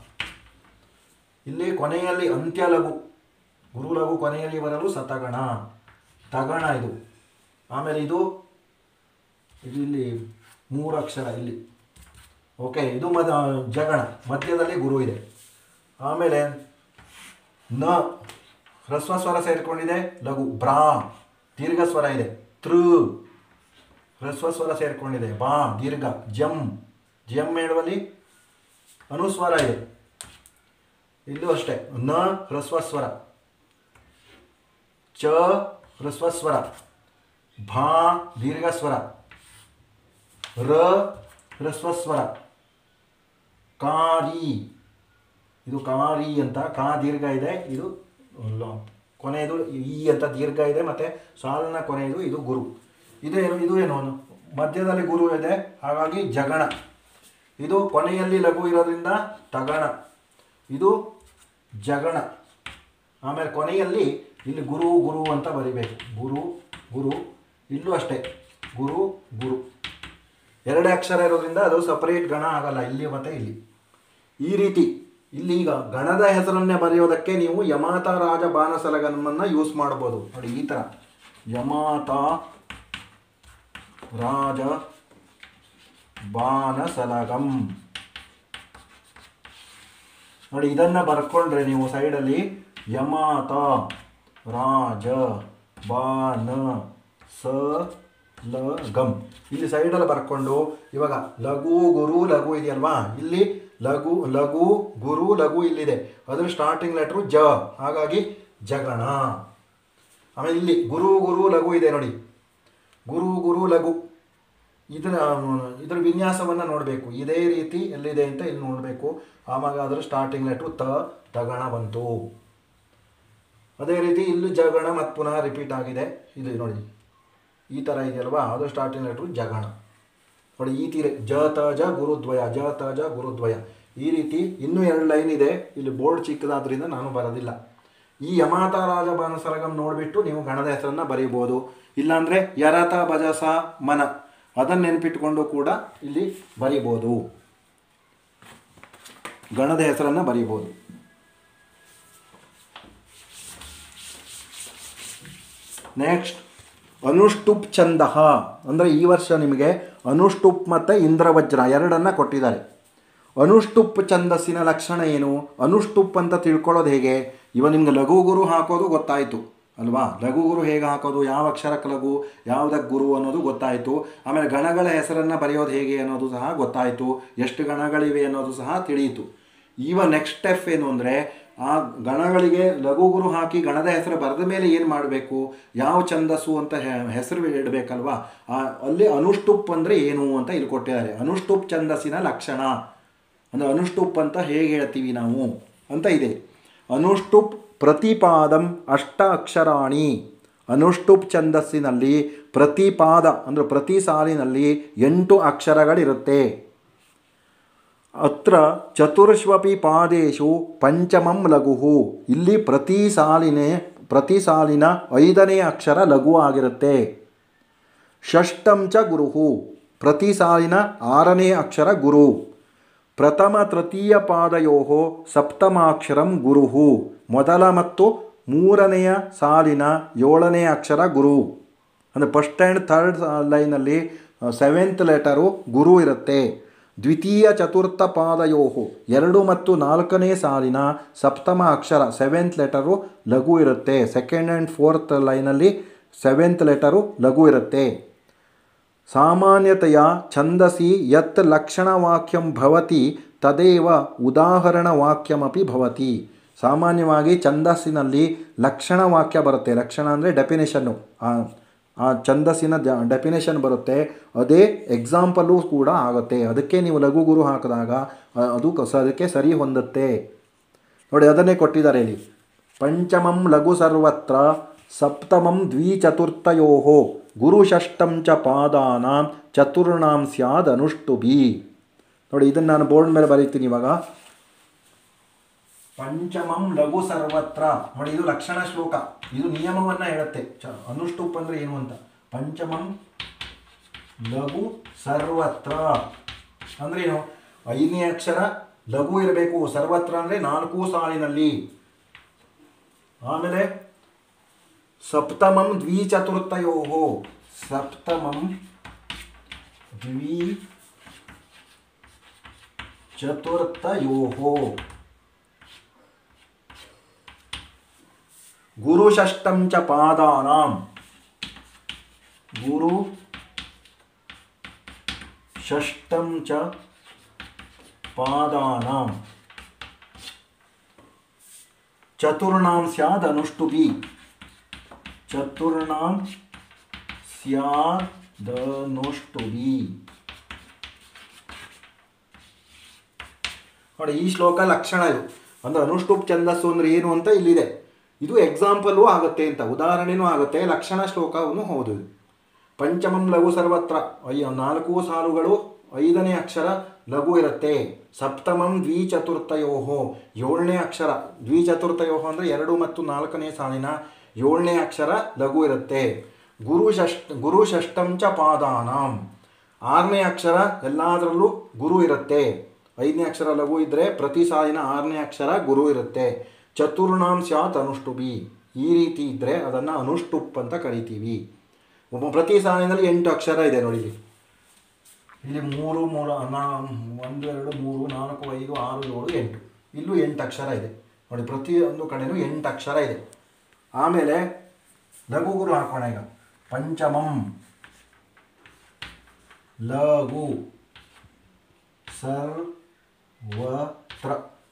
ಇಲ್ಲಿ ಕೊನೆಯಲ್ಲಿ ಅಂತ್ಯ ಲಘು, ಗುರು ಲಘು ಕೊನೆಯಲ್ಲಿ ಬರಲು ಸತಗಣ, ತಗಣ ಇದು. ಆಮೇಲೆ ಇದು ಇದು ಇಲ್ಲಿ ಮೂರು ಅಕ್ಷರ ಇಲ್ಲಿ, ಓಕೆ. ಇದು ಮದ ಜಗಣ, ಮಧ್ಯದಲ್ಲಿ ಗುರು ಇದೆ. ಆಮೇಲೆ ನ ಹ್ರಸ್ವ ಸ್ವರ ಸೇರಿಕೊಂಡಿದೆ ಲಘು. ಬ್ರಾ ದೀರ್ಘ ಸ್ವರ ಇದೆ. ತೃ ಹ್ರಸ್ವ ಸ್ವರ ಸೇರಿಕೊಂಡಿದೆ. ಬಾ ದೀರ್ಘ. ಜಂ ಜಂ ಹೇಳುವಲ್ಲಿ ಅನುಸ್ವಾರ ಇದೆ, ಇಲ್ಲೂ ಅಷ್ಟೇ. ನ ಹ್ರಸ್ವ ಸ್ವರ. ಚ ಹ್ರಸ್ವ ಸ್ವರ. ಭಾ ದೀರ್ಘ ಸ್ವರ. ರ ಹ್ರಸ್ವ ಸ್ವರ. ಕಾರಿ ಇದು ಕಾರಿ ಅಂತ, ಕಾ ದೀರ್ಘ ಇದೆ, ಇದು ಕೊನೆಯದು ಈ ಅಂತ ದೀರ್ಘ ಇದೆ, ಮತ್ತು ಸಾಲಿನ ಕೊನೆಯದು ಇದು ಗುರು. ಇದೇನು ಇದು ಏನು ಮಧ್ಯದಲ್ಲಿ ಗುರು ಇದೆ, ಹಾಗಾಗಿ ಜಗಣ. ಇದು ಕೊನೆಯಲ್ಲಿ ಲಘು ಇರೋದ್ರಿಂದ ತಗಣ, ಇದು ಜಗಣ. ಆಮೇಲೆ ಕೊನೆಯಲ್ಲಿ ಇಲ್ಲಿ ಗುರು ಗುರು ಅಂತ ಬರಿಬೇಕು. ಗುರು ಗುರು. ಇಲ್ಲೂ ಅಷ್ಟೇ ಗುರು ಗುರು. ಎರಡೇ ಅಕ್ಷರ ಇರೋದ್ರಿಂದ ಅದು ಸಪರೇಟ್ ಗಣ ಆಗಲ್ಲ, ಇಲ್ಲಿ ಮತ್ತು ಇಲ್ಲಿ. ಈ ರೀತಿ ಇಲ್ಲಿ ಈಗ ಗಣದ ಹೆಸರನ್ನೇ ಬರೆಯೋದಕ್ಕೆ ನೀವು ಯಮಾತ ರಾಜ ಬಾಣಸಲಗಮನ್ನು ಯೂಸ್ ಮಾಡ್ಬೋದು. ನೋಡಿ ಈ ಥರ ಯಮಾತ ರಾಜ ಬಾಣಸಲಗಂ ನೋಡಿ, ಇದನ್ನು ಬರ್ಕೊಂಡ್ರೆ ನೀವು ಸೈಡಲ್ಲಿ ಯಮಾತ ರಾಜ ಬಾಣ ಸ ಲ ಗಮ್ ಇಲ್ಲಿ ಸೈಡಲ್ಲಿ ಬರ್ಕೊಂಡು, ಇವಾಗ ಲಘು ಗುರು ಲಘು ಇದೆಯಲ್ವಾ, ಇಲ್ಲಿ ಲಘು ಲಘು ಗುರು ಲಘು ಇಲ್ಲಿದೆ, ಅದ್ರ ಸ್ಟಾರ್ಟಿಂಗ್ ಲೆಟ್ರು ಜ, ಹಾಗಾಗಿ ಜಗಣ. ಆಮೇಲೆ ಇಲ್ಲಿ ಗುರು ಗುರು ಲಘು ಇದೆ ನೋಡಿ, ಗುರು ಗುರು ಲಘು. ಇದರ ಇದರ ವಿನ್ಯಾಸವನ್ನು ನೋಡಬೇಕು, ಇದೇ ರೀತಿ ಎಲ್ಲಿದೆ ಅಂತ ಇಲ್ಲಿ ನೋಡಬೇಕು. ಆವಾಗ ಅದರ ಸ್ಟಾರ್ಟಿಂಗ್ ಲೆಟ್ರು ತ ತಗಣ ಬಂತು. ಅದೇ ರೀತಿ ಇಲ್ಲಿ ಜಗಣ ಮತ್ತು ಪುನಃ ರಿಪೀಟ್ ಆಗಿದೆ. ಇಲ್ಲಿ ನೋಡಿ ಈ ಥರ ಇದೆಯಲ್ವಾ, ಅದು ಸ್ಟಾರ್ಟಿಂಗ್ ಲೆಟ್ರು ಜಗಣ. ನೋಡಿ ಈ ತೀರೆ ಜ ತ ಜ ಗುರುದ್ವಯ, ಜ ತ ಜ ಗುರುದ್ವಯ. ಈ ರೀತಿ ಇನ್ನೂ ಎರಡು ಲೈನ್ ಇದೆ, ಇಲ್ಲಿ ಬೋರ್ಡ್ ಚಿಕ್ಕದಾದ್ರಿಂದ ನಾನು ಬರೋದಿಲ್ಲ. ಈ ಯಮಾತ ರಾಜ ಬಾಣಸಲಗಂ ನೋಡಿಬಿಟ್ಟು ನೀವು ಗಣದ ಹೆಸರನ್ನು ಬರೀಬೋದು. ಇಲ್ಲಾಂದರೆ ಯರತ ಭಜಸ ಮನ ಅದನ್ನು ನೆನಪಿಟ್ಕೊಂಡು ಕೂಡ ಇಲ್ಲಿ ಬರೀಬೋದು, ಗಣದ ಹೆಸರನ್ನು ಬರೀಬೋದು. ನೆಕ್ಸ್ಟ್ ಅನುಷ್ಟುಪ್ ಛಂದ ಅಂದರೆ ಈ ವರ್ಷ ನಿಮಗೆ ಅನುಷ್ಟುಪ್ ಮತ್ತು ಇಂದ್ರವಜ್ರ ಎರಡನ್ನು ಕೊಟ್ಟಿದ್ದಾರೆ. ಅನುಷ್ಟುಪ್ ಛಂದಸ್ಸಿನ ಲಕ್ಷಣ ಏನು? ಅನುಷ್ಟುಪ್ ಅಂತ ತಿಳ್ಕೊಳ್ಳೋದು ಹೇಗೆ? ಇವಾಗ ನಿಮ್ಗೆ ಲಘು ಗುರು ಹಾಕೋದು ಗೊತ್ತಾಯಿತು ಅಲ್ವಾ, ಲಘು ಗುರು ಹೇಗೆ ಹಾಕೋದು, ಯಾವ ಅಕ್ಷರಕ್ಕೆ ಲಘು ಯಾವುದಕ್ಕೆ ಗುರು ಅನ್ನೋದು ಗೊತ್ತಾಯಿತು. ಆಮೇಲೆ ಗಣಗಳ ಹೆಸರನ್ನು ಬರೆಯೋದು ಹೇಗೆ ಅನ್ನೋದು ಸಹ ಗೊತ್ತಾಯಿತು, ಎಷ್ಟು ಗಣಗಳಿವೆ ಅನ್ನೋದು ಸಹ ತಿಳಿಯಿತು. ಈಗ ನೆಕ್ಸ್ಟ್ ಸ್ಟೆಪ್ ಏನು ಅಂದರೆ, ಆ ಗಣಗಳಿಗೆ ಲಘು ಗುರು ಹಾಕಿ ಗಣದ ಹೆಸರು ಬರೆದ ಮೇಲೆ ಏನು ಮಾಡಬೇಕು, ಯಾವ ಛಂದಸ್ಸು ಅಂತ ಹೆಸರು ಇಡಬೇಕಲ್ವಾ. ಅಲ್ಲಿ ಅನುಷ್ಟುಪ್ ಅಂದರೆ ಏನು ಅಂತ ಇಲ್ಲಿ ಕೊಟ್ಟಿದ್ದಾರೆ. ಅನುಷ್ಟುಪ್ ಛಂದಸ್ಸಿನ ಲಕ್ಷಣ ಅಂದರೆ ಅನುಷ್ಟುಪ್ ಅಂತ ಹೇಗೆ ಹೇಳ್ತೀವಿ ನಾವು ಅಂತ ಇದೆ. ಅನುಷ್ಟುಪ್ ಪ್ರತಿಪಾದಂ ಅಷ್ಟ ಅಕ್ಷರಾಣಿ. ಅನುಷ್ಟುಪ್ ಛಂದಸ್ಸಿನಲ್ಲಿ ಪ್ರತಿಪಾದ ಅಂದರೆ ಪ್ರತಿ ಸಾಲಿನಲ್ಲಿ ಎಂಟು ಅಕ್ಷರಗಳಿರುತ್ತೆ. ಅತ್ರ ಚತುರ್ಷ್ವಪಿ ಪಾದೇಶು ಪಂಚಮಂ ಲಘು. ಇಲ್ಲಿ ಪ್ರತಿ ಸಾಲಿನೇ ಪ್ರತಿ ಸಾಲಿನ ಐದನೇ ಅಕ್ಷರ ಲಘು ಆಗಿರುತ್ತೆ. ಷಷ್ಟಂ ಚ ಗುರುಹು. ಪ್ರತಿ ಸಾಲಿನ ಆರನೇ ಅಕ್ಷರ ಗುರು. ಪ್ರಥಮ ತೃತೀಯ ಪಾದಯೋ ಸಪ್ತಮಾಕ್ಷರಂ ಗುರುಹು. ಮೊದಲ ಮತ್ತು ಮೂರನೆಯ ಸಾಲಿನ ಏಳನೇ ಅಕ್ಷರ ಗುರು. ಅಂದರೆ ಫಸ್ಟ್ ಆ್ಯಂಡ್ ಥರ್ಡ್ ಲೈನಲ್ಲಿ ಸೆವೆಂತ್ ಲೆಟರು ಗುರು ಇರುತ್ತೆ. ದ್ವಿತೀಯ ಚತುರ್ಥ ಪಾದಯೋ ಎರಡು ಮತ್ತು ನಾಲ್ಕನೇ ಸಾಲಿನ ಸಪ್ತಮ ಅಕ್ಷರ ಸೆವೆಂತ್ ಲೆಟರು ಲಘು ಇರುತ್ತೆ. ಸೆಕೆಂಡ್ ಆ್ಯಂಡ್ ಫೋರ್ತ್ ಲೈನಲ್ಲಿ ಸೆವೆಂತ್ ಲೆಟರು ಲಘು ಇರುತ್ತೆ. ಸಾಮಾನ್ಯತೆಯ ಛಂದಸಿ ಯತ್ ಲಕ್ಷಣವಾಕ್ಯಂ ಭವತಿ ತದೇವ ಉದಾಹರಣವಾಕ್ಯಮಪಿ ಭವತಿ. ಸಾಮಾನ್ಯವಾಗಿ ಛಂದಸ್ಸಿನಲ್ಲಿ ಲಕ್ಷಣ ವಾಕ್ಯ ಬರುತ್ತೆ. ಲಕ್ಷಣ ಅಂದರೆ ಡೆಫಿನೇಷನ್ನು, ಆ ಛಂದಸ್ಸಿನ ಡೆಫಿನೇಷನ್ ಬರುತ್ತೆ, ಅದೇ ಎಕ್ಸಾಂಪಲು ಕೂಡ ಆಗುತ್ತೆ. ಅದಕ್ಕೆ ನೀವು ಲಘು ಗುರು ಹಾಕಿದಾಗ ಅದು ಅದಕ್ಕೆ ಸರಿ ಹೊಂದುತ್ತೆ. ನೋಡಿ ಅದನ್ನೇ ಕೊಟ್ಟಿದ್ದಾರೆ ಇಲ್ಲಿ. ಪಂಚಮಂ ಲಘು ಸರ್ವತ್ರ ಸಪ್ತಮಂ ದ್ವಿಚತುರ್ಥಯೋ ಗುರು ಷಷ್ಟಂ ಚ ಪಾದಾನಾಂ ಚತುರ್ಣಾಂ ಸ್ಯಾದ್ ಅನುಷ್ಟುಭಿ. ನೋಡಿ ಇದನ್ನು ನಾನು ಬೋರ್ಡ್ ಮೇಲೆ ಬರೀತೀನಿ ಇವಾಗ. ಪಂಚಮಂ ಲಘು ಸರ್ವತ್ರ, ನೋಡಿ ಇದು ಲಕ್ಷಣ ಶ್ಲೋಕ, ಇದು ನಿಯಮವನ್ನು ಹೇಳುತ್ತೆ. ಚ ಅನುಷ್ಟುಪ್ ಅಂದರೆ ಏನು ಅಂತ. ಪಂಚಮಂ ಲಘು ಸರ್ವತ್ರ ಅಂದರೆ ಏನು? ಐದನೇ ಅಕ್ಷರ ಲಘು ಇರಬೇಕು. ಸರ್ವತ್ರ ಅಂದರೆ ನಾಲ್ಕು ಸಾಲಿನಲ್ಲಿ. ಆಮೇಲೆ ಸಪ್ತಮಂ ದ್ವಿಚತುರ್ಥಯೋ, ಸಪ್ತಮಂ ದ್ವಿ ಚತುರ್ಥಯೋ ಗುರು ಷಷ್ಟಂ ಚ ಪಾದಾನಾಂ, ಗುರು ಷಷ್ಟಂ ಚ ಪಾದಾನಾಂ ಚತುರ್ಣಾಂ ಸ್ಯಾದ್ ಅನುಷ್ಟುಭಿ, ಚತುರ್ಣಾಂ ಸ್ಯಾದನುಷ್ಟುಭಿ. ನೋಡಿ ಈ ಶ್ಲೋಕ ಲಕ್ಷಣ ಇದು. ಅಂದರೆ ಅನುಷ್ಟುಪ್ ಛಂದಸ್ಸು ಅಂದರೆ ಏನು ಅಂತ ಇಲ್ಲಿದೆ. ಇದು ಎಕ್ಸಾಂಪಲ್ಲು ಆಗುತ್ತೆ ಅಂತ, ಉದಾಹರಣೆನೂ ಆಗುತ್ತೆ, ಲಕ್ಷಣ ಶ್ಲೋಕವನ್ನು ಹೌದು. ಪಂಚಮಂ ಲಘು ಸರ್ವತ್ರ, ಅಯ್ಯ ನಾಲ್ಕು ಸಾಲುಗಳು, ಐದನೇ ಅಕ್ಷರ ಲಘು ಇರುತ್ತೆ. ಸಪ್ತಮಂ ದ್ವಿಚತುರ್ಥಯೋ, ಏಳನೇ ಅಕ್ಷರ ದ್ವಿಚತುರ್ಥಯೋ ಅಂದರೆ ಎರಡು ಮತ್ತು ನಾಲ್ಕನೇ ಸಾಲಿನ ಏಳನೇ ಅಕ್ಷರ ಲಘು ಇರುತ್ತೆ. ಗುರು ಷಷ್ಠ ಗುರು ಷಷ್ಟಂ ಚ ಪಾದಾನಾಂ, ಆರನೇ ಅಕ್ಷರ ಎಲ್ಲದರಲ್ಲೂ ಗುರು ಇರುತ್ತೆ. ಐದನೇ ಅಕ್ಷರ ಲಘು ಇದ್ದರೆ ಪ್ರತಿ ಸಾಲಿನ ಆರನೇ ಅಕ್ಷರ ಗುರು ಇರುತ್ತೆ. ಚತುರ್ಣಾಂ ಸ್ಯಾತ್ ಅನುಷ್ಟುಭಿ, ಈ ರೀತಿ ಇದ್ದರೆ ಅದನ್ನು ಅನುಷ್ಟುಪ್ ಅಂತ ಕರಿತೀವಿ. ಪ್ರತಿ ಸಾಲಿನಲ್ಲಿ ಎಂಟು ಅಕ್ಷರ ಇದೆ ನೋಡಿ. ಇಲ್ಲಿ ಮೂರು ಮೂರು ನಾ ಒಂದು ಎರಡು ಮೂರು ನಾಲ್ಕು ಐದು ಆರು ಏಳು ಎಂಟು, ಇಲ್ಲೂ ಎಂಟು ಅಕ್ಷರ ಇದೆ ನೋಡಿ. ಪ್ರತಿಯೊಂದು ಕಡೆಯೂ ಎಂಟು ಅಕ್ಷರ ಇದೆ. ಆಮೇಲೆ ಲಘು ಗುರು ಹಾಕೋಣ ಈಗ. ಪಂಚಮಂ ಲಘು ಸರ್ವತ್ರ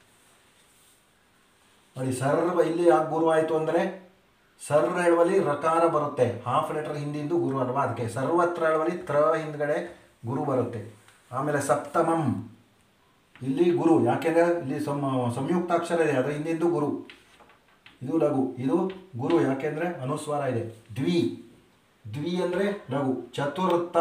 ನೋಡಿ. ಸರ್ವ ಇಲ್ಲಿ ಯಾಕೆ ಗುರು ಆಯಿತು ಅಂದರೆ ಸರ್ ಹೇಳುವಲ್ಲಿ ರಕಾರ ಬರುತ್ತೆ, ಹಾಫ್ ಲೆಟರ್ ಹಿಂದಿಂದು ಗುರು ಅಲ್ವಾ, ಅದಕ್ಕೆ. ಸರ್ವತ್ರ ಹೇಳುವಲ್ಲಿ ತ್ರ ಹಿಂದ್ಗಡೆ ಗುರು ಬರುತ್ತೆ. ಆಮೇಲೆ ಸಪ್ತಮಂ ಇಲ್ಲಿ ಗುರು, ಯಾಕೆಂದರೆ ಇಲ್ಲಿ ಸಮ ಸಂಯುಕ್ತಾಕ್ಷರ ಇದೆ, ಅದರ ಹಿಂದಿಂದು ಗುರು. ಇದು ಲಘು, ಇದು ಗುರು, ಯಾಕೆಂದರೆ ಅನುಸ್ವಾರ ಇದೆ. ದ್ವಿ ದ್ವಿ ಅಂದರೆ ಲಘು. ಚತುರ್ಥ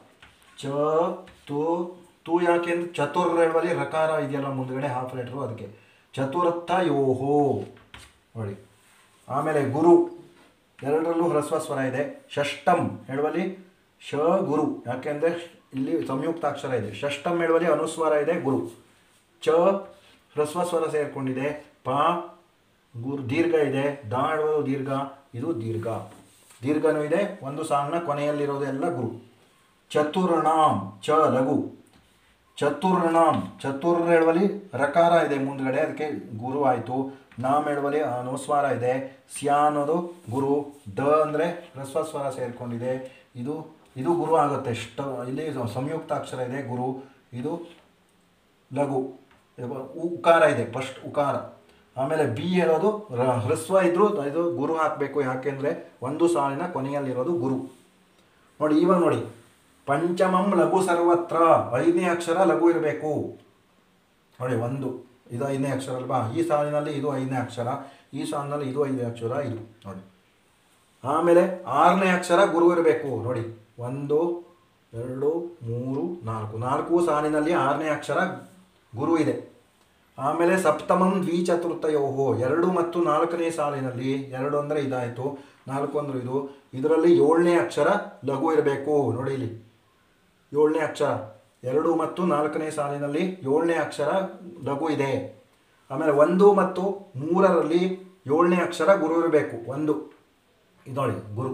ಚ ತು ತು ಯಾಕೆಂದ್ರೆ ಚತುರ್ ಹೇಳುವಲ್ಲಿ ರಕಾರ ಇದೆಯಲ್ಲ ಮುಂದ್ಗಡೆ ಹಾಫ್ ಲೆಟರು, ಅದಕ್ಕೆ. ಚತುರ್ಥ ಯೋಹೋ ನೋಡಿ. ಆಮೇಲೆ ಗುರು ಎರಡರಲ್ಲೂ ಹ್ರಸ್ವ ಸ್ವರ ಇದೆ. ಷಷ್ಟಂ ಹೇಳುವಲ್ಲಿ ಶ ಗುರು, ಯಾಕೆಂದರೆ ಇಲ್ಲಿ ಸಂಯುಕ್ತಾಕ್ಷರ ಇದೆ. ಷಷ್ಟಂ ಹೇಳುವಲ್ಲಿ ಅನುಸ್ವಾರ ಇದೆ, ಗುರು. ಚ ಹ್ರಸ್ವ ಸ್ವರ ಸೇರಿಕೊಂಡಿದೆ. ಪ ಗುರು ದೀರ್ಘ ಇದೆ. ದ ಹೇಳುವುದು ದೀರ್ಘ, ಇದು ದೀರ್ಘ, ದೀರ್ಘನೂ ಇದೆ. ಒಂದು ಸಾಲಿನ ಕೊನೆಯಲ್ಲಿರೋದೆಲ್ಲ ಗುರು. ಚತುರ್ಣಾಂ ಚ ಲಘು. ಚತುರ್ಣಾಂ ಚತುರ್ ಹೇಳುವಲ್ಲಿ ರಕಾರ ಇದೆ ಮುಂದ್ಗಡೆ, ಅದಕ್ಕೆ ಗುರು ಆಯಿತು. ನಾಮ್ ಹೇಳುವಲ್ಲಿ ಅನುಸ್ವಾರ ಇದೆ. ಸ್ಯಾ ಅನ್ನೋದು ಗುರು. ದ ಅಂದರೆ ಹ್ರಸ್ವ ಸ್ವರ ಸೇರಿಕೊಂಡಿದೆ, ಇದು ಇದು ಗುರು ಆಗುತ್ತೆ. ಷ್ಟ ಇಲ್ಲಿ ಸಂಯುಕ್ತಾಕ್ಷರ ಇದೆ, ಗುರು. ಇದು ಲಘು. ಉಕಾರ ಇದೆ, ಫಸ್ಟ್ ಉಕಾರ. ಆಮೇಲೆ ಬಿ ಹೇಳೋದು ಹ್ರಸ್ವ ಇದ್ದರೂ ಇದು ಗುರು ಹಾಕಬೇಕು, ಯಾಕೆಂದರೆ ಒಂದು ಸಾಲಿನ ಕೊನೆಯಲ್ಲಿರೋದು ಗುರು ನೋಡಿ. ಇವಾಗ ನೋಡಿ, ಪಂಚಮಂ ಲಘು ಸರ್ವತ್ರ, ಐದನೇ ಅಕ್ಷರ ಲಘು ಇರಬೇಕು ನೋಡಿ. ಒಂದು ಇದು ಐದನೇ ಅಕ್ಷರ ಅಲ್ವಾ, ಈ ಸಾಲಿನಲ್ಲಿ ಇದು ಐದನೇ ಅಕ್ಷರ, ಈ ಸಾಲಿನಲ್ಲಿ ಇದು ಐದನೇ ಅಕ್ಷರ, ಇದು ನೋಡಿ. ಆಮೇಲೆ ಆರನೇ ಅಕ್ಷರ ಗುರು ಇರಬೇಕು ನೋಡಿ. ಒಂದು ಎರಡು ಮೂರು ನಾಲ್ಕು, ನಾಲ್ಕು ಸಾಲಿನಲ್ಲಿ ಆರನೇ ಅಕ್ಷರ ಗುರು ಇದೆ. ಆಮೇಲೆ ಸಪ್ತಮಂ ದ್ವಿಚತುರ್ಥಯೋಹೋ, ಎರಡು ಮತ್ತು ನಾಲ್ಕನೇ ಸಾಲಿನಲ್ಲಿ, ಎರಡು ಅಂದರೆ ಇದಾಯಿತು, ನಾಲ್ಕು ಅಂದರೆ ಇದು, ಇದರಲ್ಲಿ ಏಳನೇ ಅಕ್ಷರ ಲಘು ಇರಬೇಕು ನೋಡಿ. ಇಲ್ಲಿ ಏಳನೇ ಅಕ್ಷರ, ಎರಡು ಮತ್ತು ನಾಲ್ಕನೇ ಸಾಲಿನಲ್ಲಿ ಏಳನೇ ಅಕ್ಷರ ಲಘು ಇದೆ. ಆಮೇಲೆ ಒಂದು ಮತ್ತು ಮೂರರಲ್ಲಿ ಏಳನೇ ಅಕ್ಷರ ಗುರು ಇರಬೇಕು. ಒಂದು ಇದು ನೋಡಿ ಗುರು,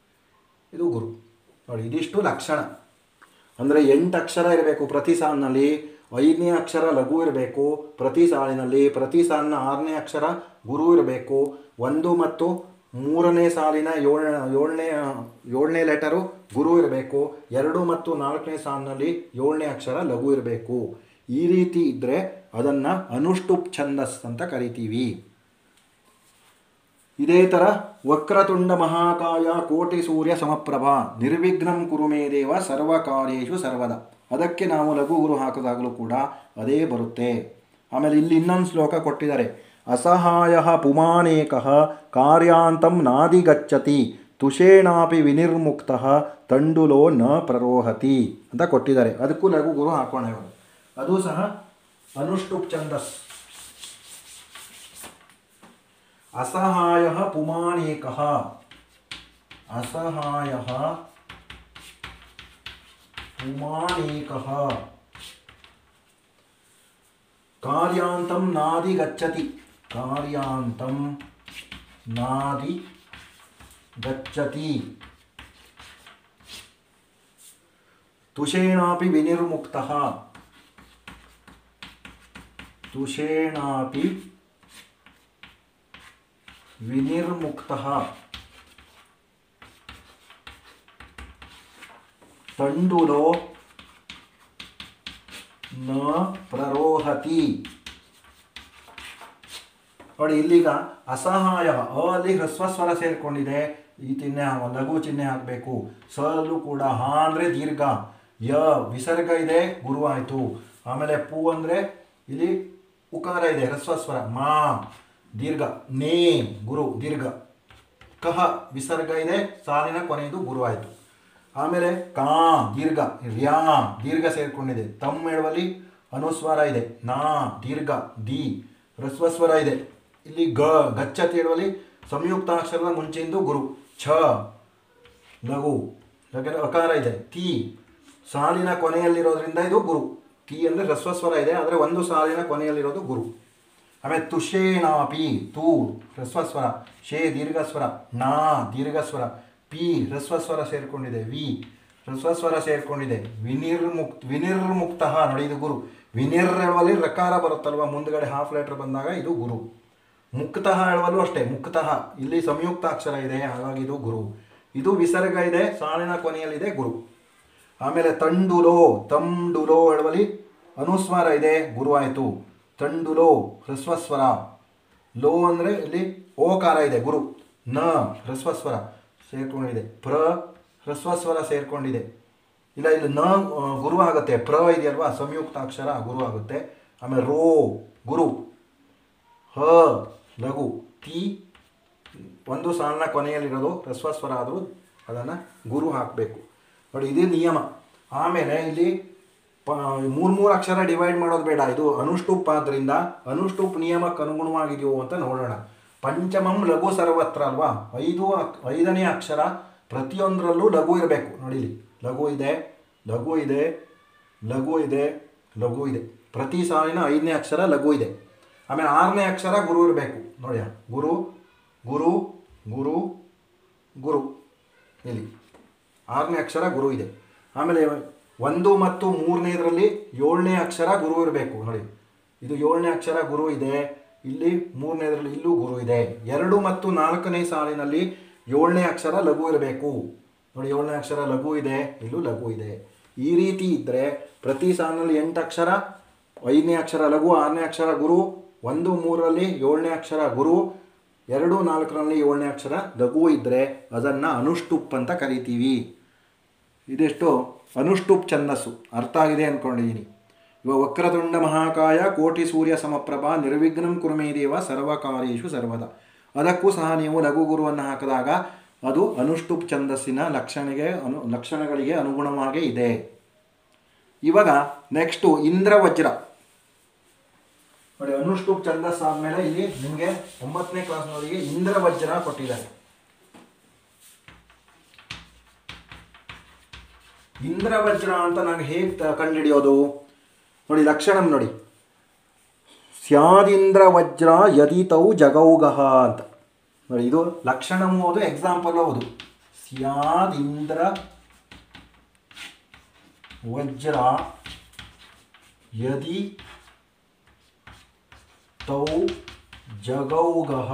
ಇದು ಗುರು ನೋಡಿ. ಇದಿಷ್ಟು ಲಕ್ಷಣ. ಅಂದರೆ ಎಂಟು ಅಕ್ಷರ ಇರಬೇಕು ಪ್ರತಿ ಸಾಲಿನಲ್ಲಿ. ಐದನೇ ಅಕ್ಷರ ಲಘು ಇರಬೇಕು ಪ್ರತಿ ಸಾಲಿನಲ್ಲಿ. ಪ್ರತಿ ಸಾಲಿನ ಆರನೇ ಅಕ್ಷರ ಗುರು ಇರಬೇಕು. ಒಂದು ಮತ್ತು ಮೂರನೇ ಸಾಲಿನ ಏಳನೇ ಏಳನೇ ಏಳನೇ ಲೆಟರು ಗುರು ಇರಬೇಕು. ಎರಡು ಮತ್ತು ನಾಲ್ಕನೇ ಸಾಲಿನಲ್ಲಿ ಏಳನೇ ಅಕ್ಷರ ಲಘು ಇರಬೇಕು. ಈ ರೀತಿ ಇದ್ದರೆ ಅದನ್ನು ಅನುಷ್ಟುಪ್ ಛಂದಸ್ ಅಂತ ಕರಿತೀವಿ. ಇದೇ ಥರ ವಕ್ರತುಂಡ ಮಹಾಕಾಯ ಕೋಟಿ ಸೂರ್ಯ ಸಮಪ್ರಭಾ ನಿರ್ವಿಘ್ನಂ ಕುರು ಮೇ ದೇವ ಸರ್ವಕಾರ್ಯೇಷು ಸರ್ವದ. ಅದಕ್ಕೆ ನಾವು ಲಘು ಗುರು ಹಾಕಿದಾಗಲೂ ಕೂಡ ಅದೇ ಬರುತ್ತೆ. ಆಮೇಲೆ ಇಲ್ಲಿ ಇನ್ನೊಂದು ಶ್ಲೋಕ ಕೊಟ್ಟಿದ್ದಾರೆ. ಅಸಹಾಯ ಪುಮಾನೇಕ ಕಾರ್ಯಾಂತಂ ನಾದಿಗಚ್ಚತಿ ತುಷೇಣಾಪಿ ವಿನಿರ್ಮುಕ್ತ ತಂಡುಲೋ ನ ಪ್ರರೋಹತಿ ಅಂತ ಕೊಟ್ಟಿದ್ದಾರೆ. ಅದಕ್ಕೂ ಲಘು ಗುರು ಹಾಕೋಣ ಇವಾಗ. ಅದು ಸಹ ಅನುಷ್ಠುಪ್ ಛಂದಸ್. ಅಸಹಾಯ ಪುಮಾನೇಕ ಅಸಹಾಯ ಪುಮಾನೇಕ ಕಾರ್ಯಾಂತಂ ನಾದಿ ಗಚ್ಚತಿ ಕಾರ್ಯಾಂತಂ ನಾದಿ ಗಚ್ಚತಿ ತುಷೇಣಾಪಿ ವಿನಿರ್ಮುಕ್ತಃ ತುಷೇಣಾಪಿ ವಿನಿರ್ಮುಕ್ತಃ ತಂಡುಲೋ ನ ಪ್ರರೋಹತಿ. ನೋಡಿ ಇಲ್ಲಿಗ ಅಸಹಾಯ ಅ ಅಲ್ಲಿ ಹ್ರಸ್ವಸ್ವರ ಸೇರಿಕೊಂಡಿದೆ. ಈ ಚಿಹ್ನೆ ಲಘು ಚಿಹ್ನೆ ಹಾಕಬೇಕು. ಸ ಅಲ್ಲೂ ಕೂಡ ಹ ಅಂದರೆ ದೀರ್ಘ, ಯ ವಿಸರ್ಗ ಇದೆ ಗುರು ಆಯಿತು. ಆಮೇಲೆ ಪು ಅಂದರೆ ಇಲ್ಲಿ ಉಕಾರ ಇದೆ ಹ್ರಸ್ವಸ್ವರ, ಮಾ ದೀರ್ಘ, ನೇ ಗುರು ದೀರ್ಘ, ಕಹ ವಿಸರ್ಗ ಇದೆ ಸಾಲಿನ ಕೊನೆಯದು ಗುರು ಆಯಿತು. ಆಮೇಲೆ ಕಾ ದೀರ್ಘ, ರ್ಯಾ ದೀರ್ಘ ಸೇರಿಕೊಂಡಿದೆ, ತಮ್ ಹೇಳುವಲ್ಲಿ ಅನುಸ್ವಾರ ಇದೆ, ನಾ ದೀರ್ಘ, ದಿ ಹ್ರಸ್ವಸ್ವರ ಇದೆ. ಇಲ್ಲಿ ಗ ಗಚ್ಚತಿ ಹೇಳುವಲ್ಲಿ ಸಂಯುಕ್ತಾಕ್ಷರದ ಮುಂಚೆಯಿಂದ ಗುರು, ಛ ಲಘು ಯಾಕಂದರೆ ಅಕಾರ ಇದೆ, ತಿ ಸಾಲಿನ ಕೊನೆಯಲ್ಲಿರೋದ್ರಿಂದ ಇದು ಗುರು. ತಿ ಅಂದರೆ ಹ್ರಸ್ವಸ್ವರ ಇದೆ ಆದರೆ ಒಂದು ಸಾಲಿನ ಕೊನೆಯಲ್ಲಿರೋದು ಗುರು. ಆಮೇಲೆ ತುಷೇಣಾಪಿ ತೂ ಹ್ರಸ್ವಸ್ವರ, ಶೇ ದೀರ್ಘಸ್ವರ, ನಾ ದೀರ್ಘಸ್ವರ, ಪಿ ಹ್ರಸ್ವಸ್ವರ ಸೇರಿಕೊಂಡಿದೆ, ವಿ ಹ್ರಸ್ವಸ್ವರ ಸೇರಿಕೊಂಡಿದೆ, ವಿನಿರ್ಮುಕ್ತ ವಿನಿರ್ಮುಕ್ತ ನೋಡಿ ಇದು ಗುರು. ವಿನಿರ್ ಹೇಳುವಲ್ಲಿ ರಕಾರ ಬರುತ್ತಲ್ವ ಮುಂದ್ಗಡೆ ಹಾಫ್ ಲೆಟರ್ ಬಂದಾಗ ಇದು ಗುರು. ಮುಕ್ತಃ ಹೇಳುವಲ್ಲೂ ಅಷ್ಟೇ ಮುಕ್ತಃ ಇಲ್ಲಿ ಸಂಯುಕ್ತಾಕ್ಷರ ಇದೆ ಹಾಗಾಗಿ ಇದು ಗುರು. ಇದು ವಿಸರ್ಗ ಇದೆ ಸಾಲಿನ ಕೊನೆಯಲ್ಲಿದೆ ಗುರು. ಆಮೇಲೆ ತಂಡುಲೋ ತಂಡುಲೋ ಹೇಳುವಲ್ಲಿ ಅನುಸ್ವಾರ ಇದೆ ಗುರು ಆಯಿತು. ತಂಡುಲೋ ಹ್ರಸ್ವಸ್ವರ, ಲೋ ಅಂದರೆ ಇಲ್ಲಿ ಓಕಾರ ಇದೆ ಗುರು, ನ ಹ್ರಸ್ವಸ್ವರ ಸೇರ್ಕೊಂಡಿದೆ, ಪ್ರ ಹ್ರಸ್ವಸ್ವರ ಸೇರ್ಕೊಂಡಿದೆ. ಇಲ್ಲ ಇಲ್ಲಿ ನ ಗುರು ಆಗುತ್ತೆ, ಪ್ರ ಇದೆಯಲ್ವಾ ಸಂಯುಕ್ತಾಕ್ಷರ ಗುರು ಆಗುತ್ತೆ. ಆಮೇಲೆ ರೋ ಗುರು, ಹ ಲಘು, ತಿ ಒಂದು ಸಾಲಿನ ಕೊನೆಯಲ್ಲಿರೋದು ಹ್ರಸ್ವಸ್ವರ ಆದರೂ ಅದನ್ನು ಗುರು ಹಾಕಬೇಕು ನೋಡಿ, ಇದೇ ನಿಯಮ. ಆಮೇಲೆ ಇಲ್ಲಿ ಪ ಮೂರು ಮೂರು ಅಕ್ಷರ ಡಿವೈಡ್ ಮಾಡೋದು ಬೇಡ, ಇದು ಅನುಷ್ಠುಪ್ ಆದ್ದರಿಂದ ಅನುಷ್ಠುಪ್ ನಿಯಮಕ್ಕೆ ಅನುಗುಣವಾಗಿದೆಯೋ ಅಂತ ನೋಡೋಣ. ಪಂಚಮಂ ಲಘು ಸರ್ವತ್ರ ಅಲ್ವಾ, ಐದು ಐದನೇ ಅಕ್ಷರ ಪ್ರತಿಯೊಂದರಲ್ಲೂ ಲಘು ಇರಬೇಕು. ನೋಡಿ ಇಲ್ಲಿ ಲಘು ಇದೆ, ಲಘು ಇದೆ, ಲಘು ಇದೆ, ಲಘು ಇದೆ, ಪ್ರತಿ ಸಾಲಿನ ಐದನೇ ಅಕ್ಷರ ಲಘು ಇದೆ. ಆಮೇಲೆ ಆರನೇ ಅಕ್ಷರ ಗುರು ಇರಬೇಕು ನೋಡಿ, ಗುರು ಗುರು ಗುರು ಗುರು ಇಲ್ಲಿ ಆರನೇ ಅಕ್ಷರ ಗುರು ಇದೆ. ಆಮೇಲೆ ಒಂದು ಮತ್ತು ಮೂರನೇದರಲ್ಲಿ ಏಳನೇ ಅಕ್ಷರ ಗುರು ಇರಬೇಕು ನೋಡಿ, ಇದು ಏಳನೇ ಅಕ್ಷರ ಗುರು ಇದೆ, ಇಲ್ಲಿ ಮೂರನೇದರಲ್ಲಿ ಇಲ್ಲೂ ಗುರು ಇದೆ. ಎರಡು ಮತ್ತು ನಾಲ್ಕನೇ ಸಾಲಿನಲ್ಲಿ ಏಳನೇ ಅಕ್ಷರ ಲಘು ಇರಬೇಕು ನೋಡಿ, ಏಳನೇ ಅಕ್ಷರ ಲಘು ಇದೆ, ಇಲ್ಲೂ ಲಘು ಇದೆ. ಈ ರೀತಿ ಇದ್ದರೆ ಪ್ರತಿ ಸಾಲಿನಲ್ಲಿ ಎಂಟು ಅಕ್ಷರ, ಐದನೇ ಅಕ್ಷರ ಲಘು, ಆರನೇ ಅಕ್ಷರ ಗುರು, ಒಂದು ಮೂರರಲ್ಲಿ ಏಳನೇ ಅಕ್ಷರ ಗುರು, ಎರಡು ನಾಲ್ಕರಲ್ಲಿ ಏಳನೇ ಅಕ್ಷರ ಲಘು ಇದ್ದರೆ ಅದನ್ನು ಅನುಷ್ಠುಪ್ ಅಂತ ಕರಿತೀವಿ. ಇದೆಷ್ಟು ಅನುಷ್ಠುಪ್ ಛಂದಸ್ಸು ಅರ್ಥ ಆಗಿದೆ ಅಂದ್ಕೊಂಡಿದ್ದೀನಿ. ಇವ ವಕ್ರತುಂಡ ಮಹಾಕಾಯ ಕೋಟಿ ಸೂರ್ಯ ಸಮಪ್ರಭಾ ನಿರ್ವಿಘ್ನಂ ಕುರು ಮೇ ದೇವ ಸರ್ವಕಾರ್ಯೇಷು ಸರ್ವದ. ಅದಕ್ಕೂ ಸಹ ನೀವು ಲಘು ಗುರುವನ್ನು ಹಾಕಿದಾಗ ಅದು ಅನುಷ್ಠುಪ್ ಛಂದಸ್ಸಿನ ಲಕ್ಷಣಿಗೆ ಅನು ಲಕ್ಷಣಗಳಿಗೆ ಅನುಗುಣವಾಗೇ ಇದೆ. ಇವಾಗ ನೆಕ್ಸ್ಟು ಇಂದ್ರವಜ್ರ ನೋಡಿ, ಅನುಷ್ಠುಪ್ ಛಂದಸ್ ಆದಮೇಲೆ ಇಲ್ಲಿ ನಿಮಗೆ ಒಂಬತ್ತನೇ ಕ್ಲಾಸ್ನವರಿಗೆ ಇಂದ್ರವಜ್ರ ಕೊಟ್ಟಿದ್ದಾರೆ. ಇಂದ್ರವಜ್ರ ಅಂತ ನಾನು ಹೇಗೆ ಕಂಡುಹಿಡಿಯೋದು ನೋಡಿ, ಲಕ್ಷಣಂ ನೋಡಿ, ಸ್ಯಾದಿಂದ್ರ ವಜ್ರ ಯದಿತೌ ಜಗೌಗಹ ಅಂತ ನೋಡಿ, ಇದು ಲಕ್ಷಣಂ ಹೌದು, ಎಕ್ಸಾಂಪಲ್ ಹೌದು. ಸ್ಯಾದಿಂದ್ರ ವಜ್ರ ಯದಿ ತೌ ಜಗೌಗಹ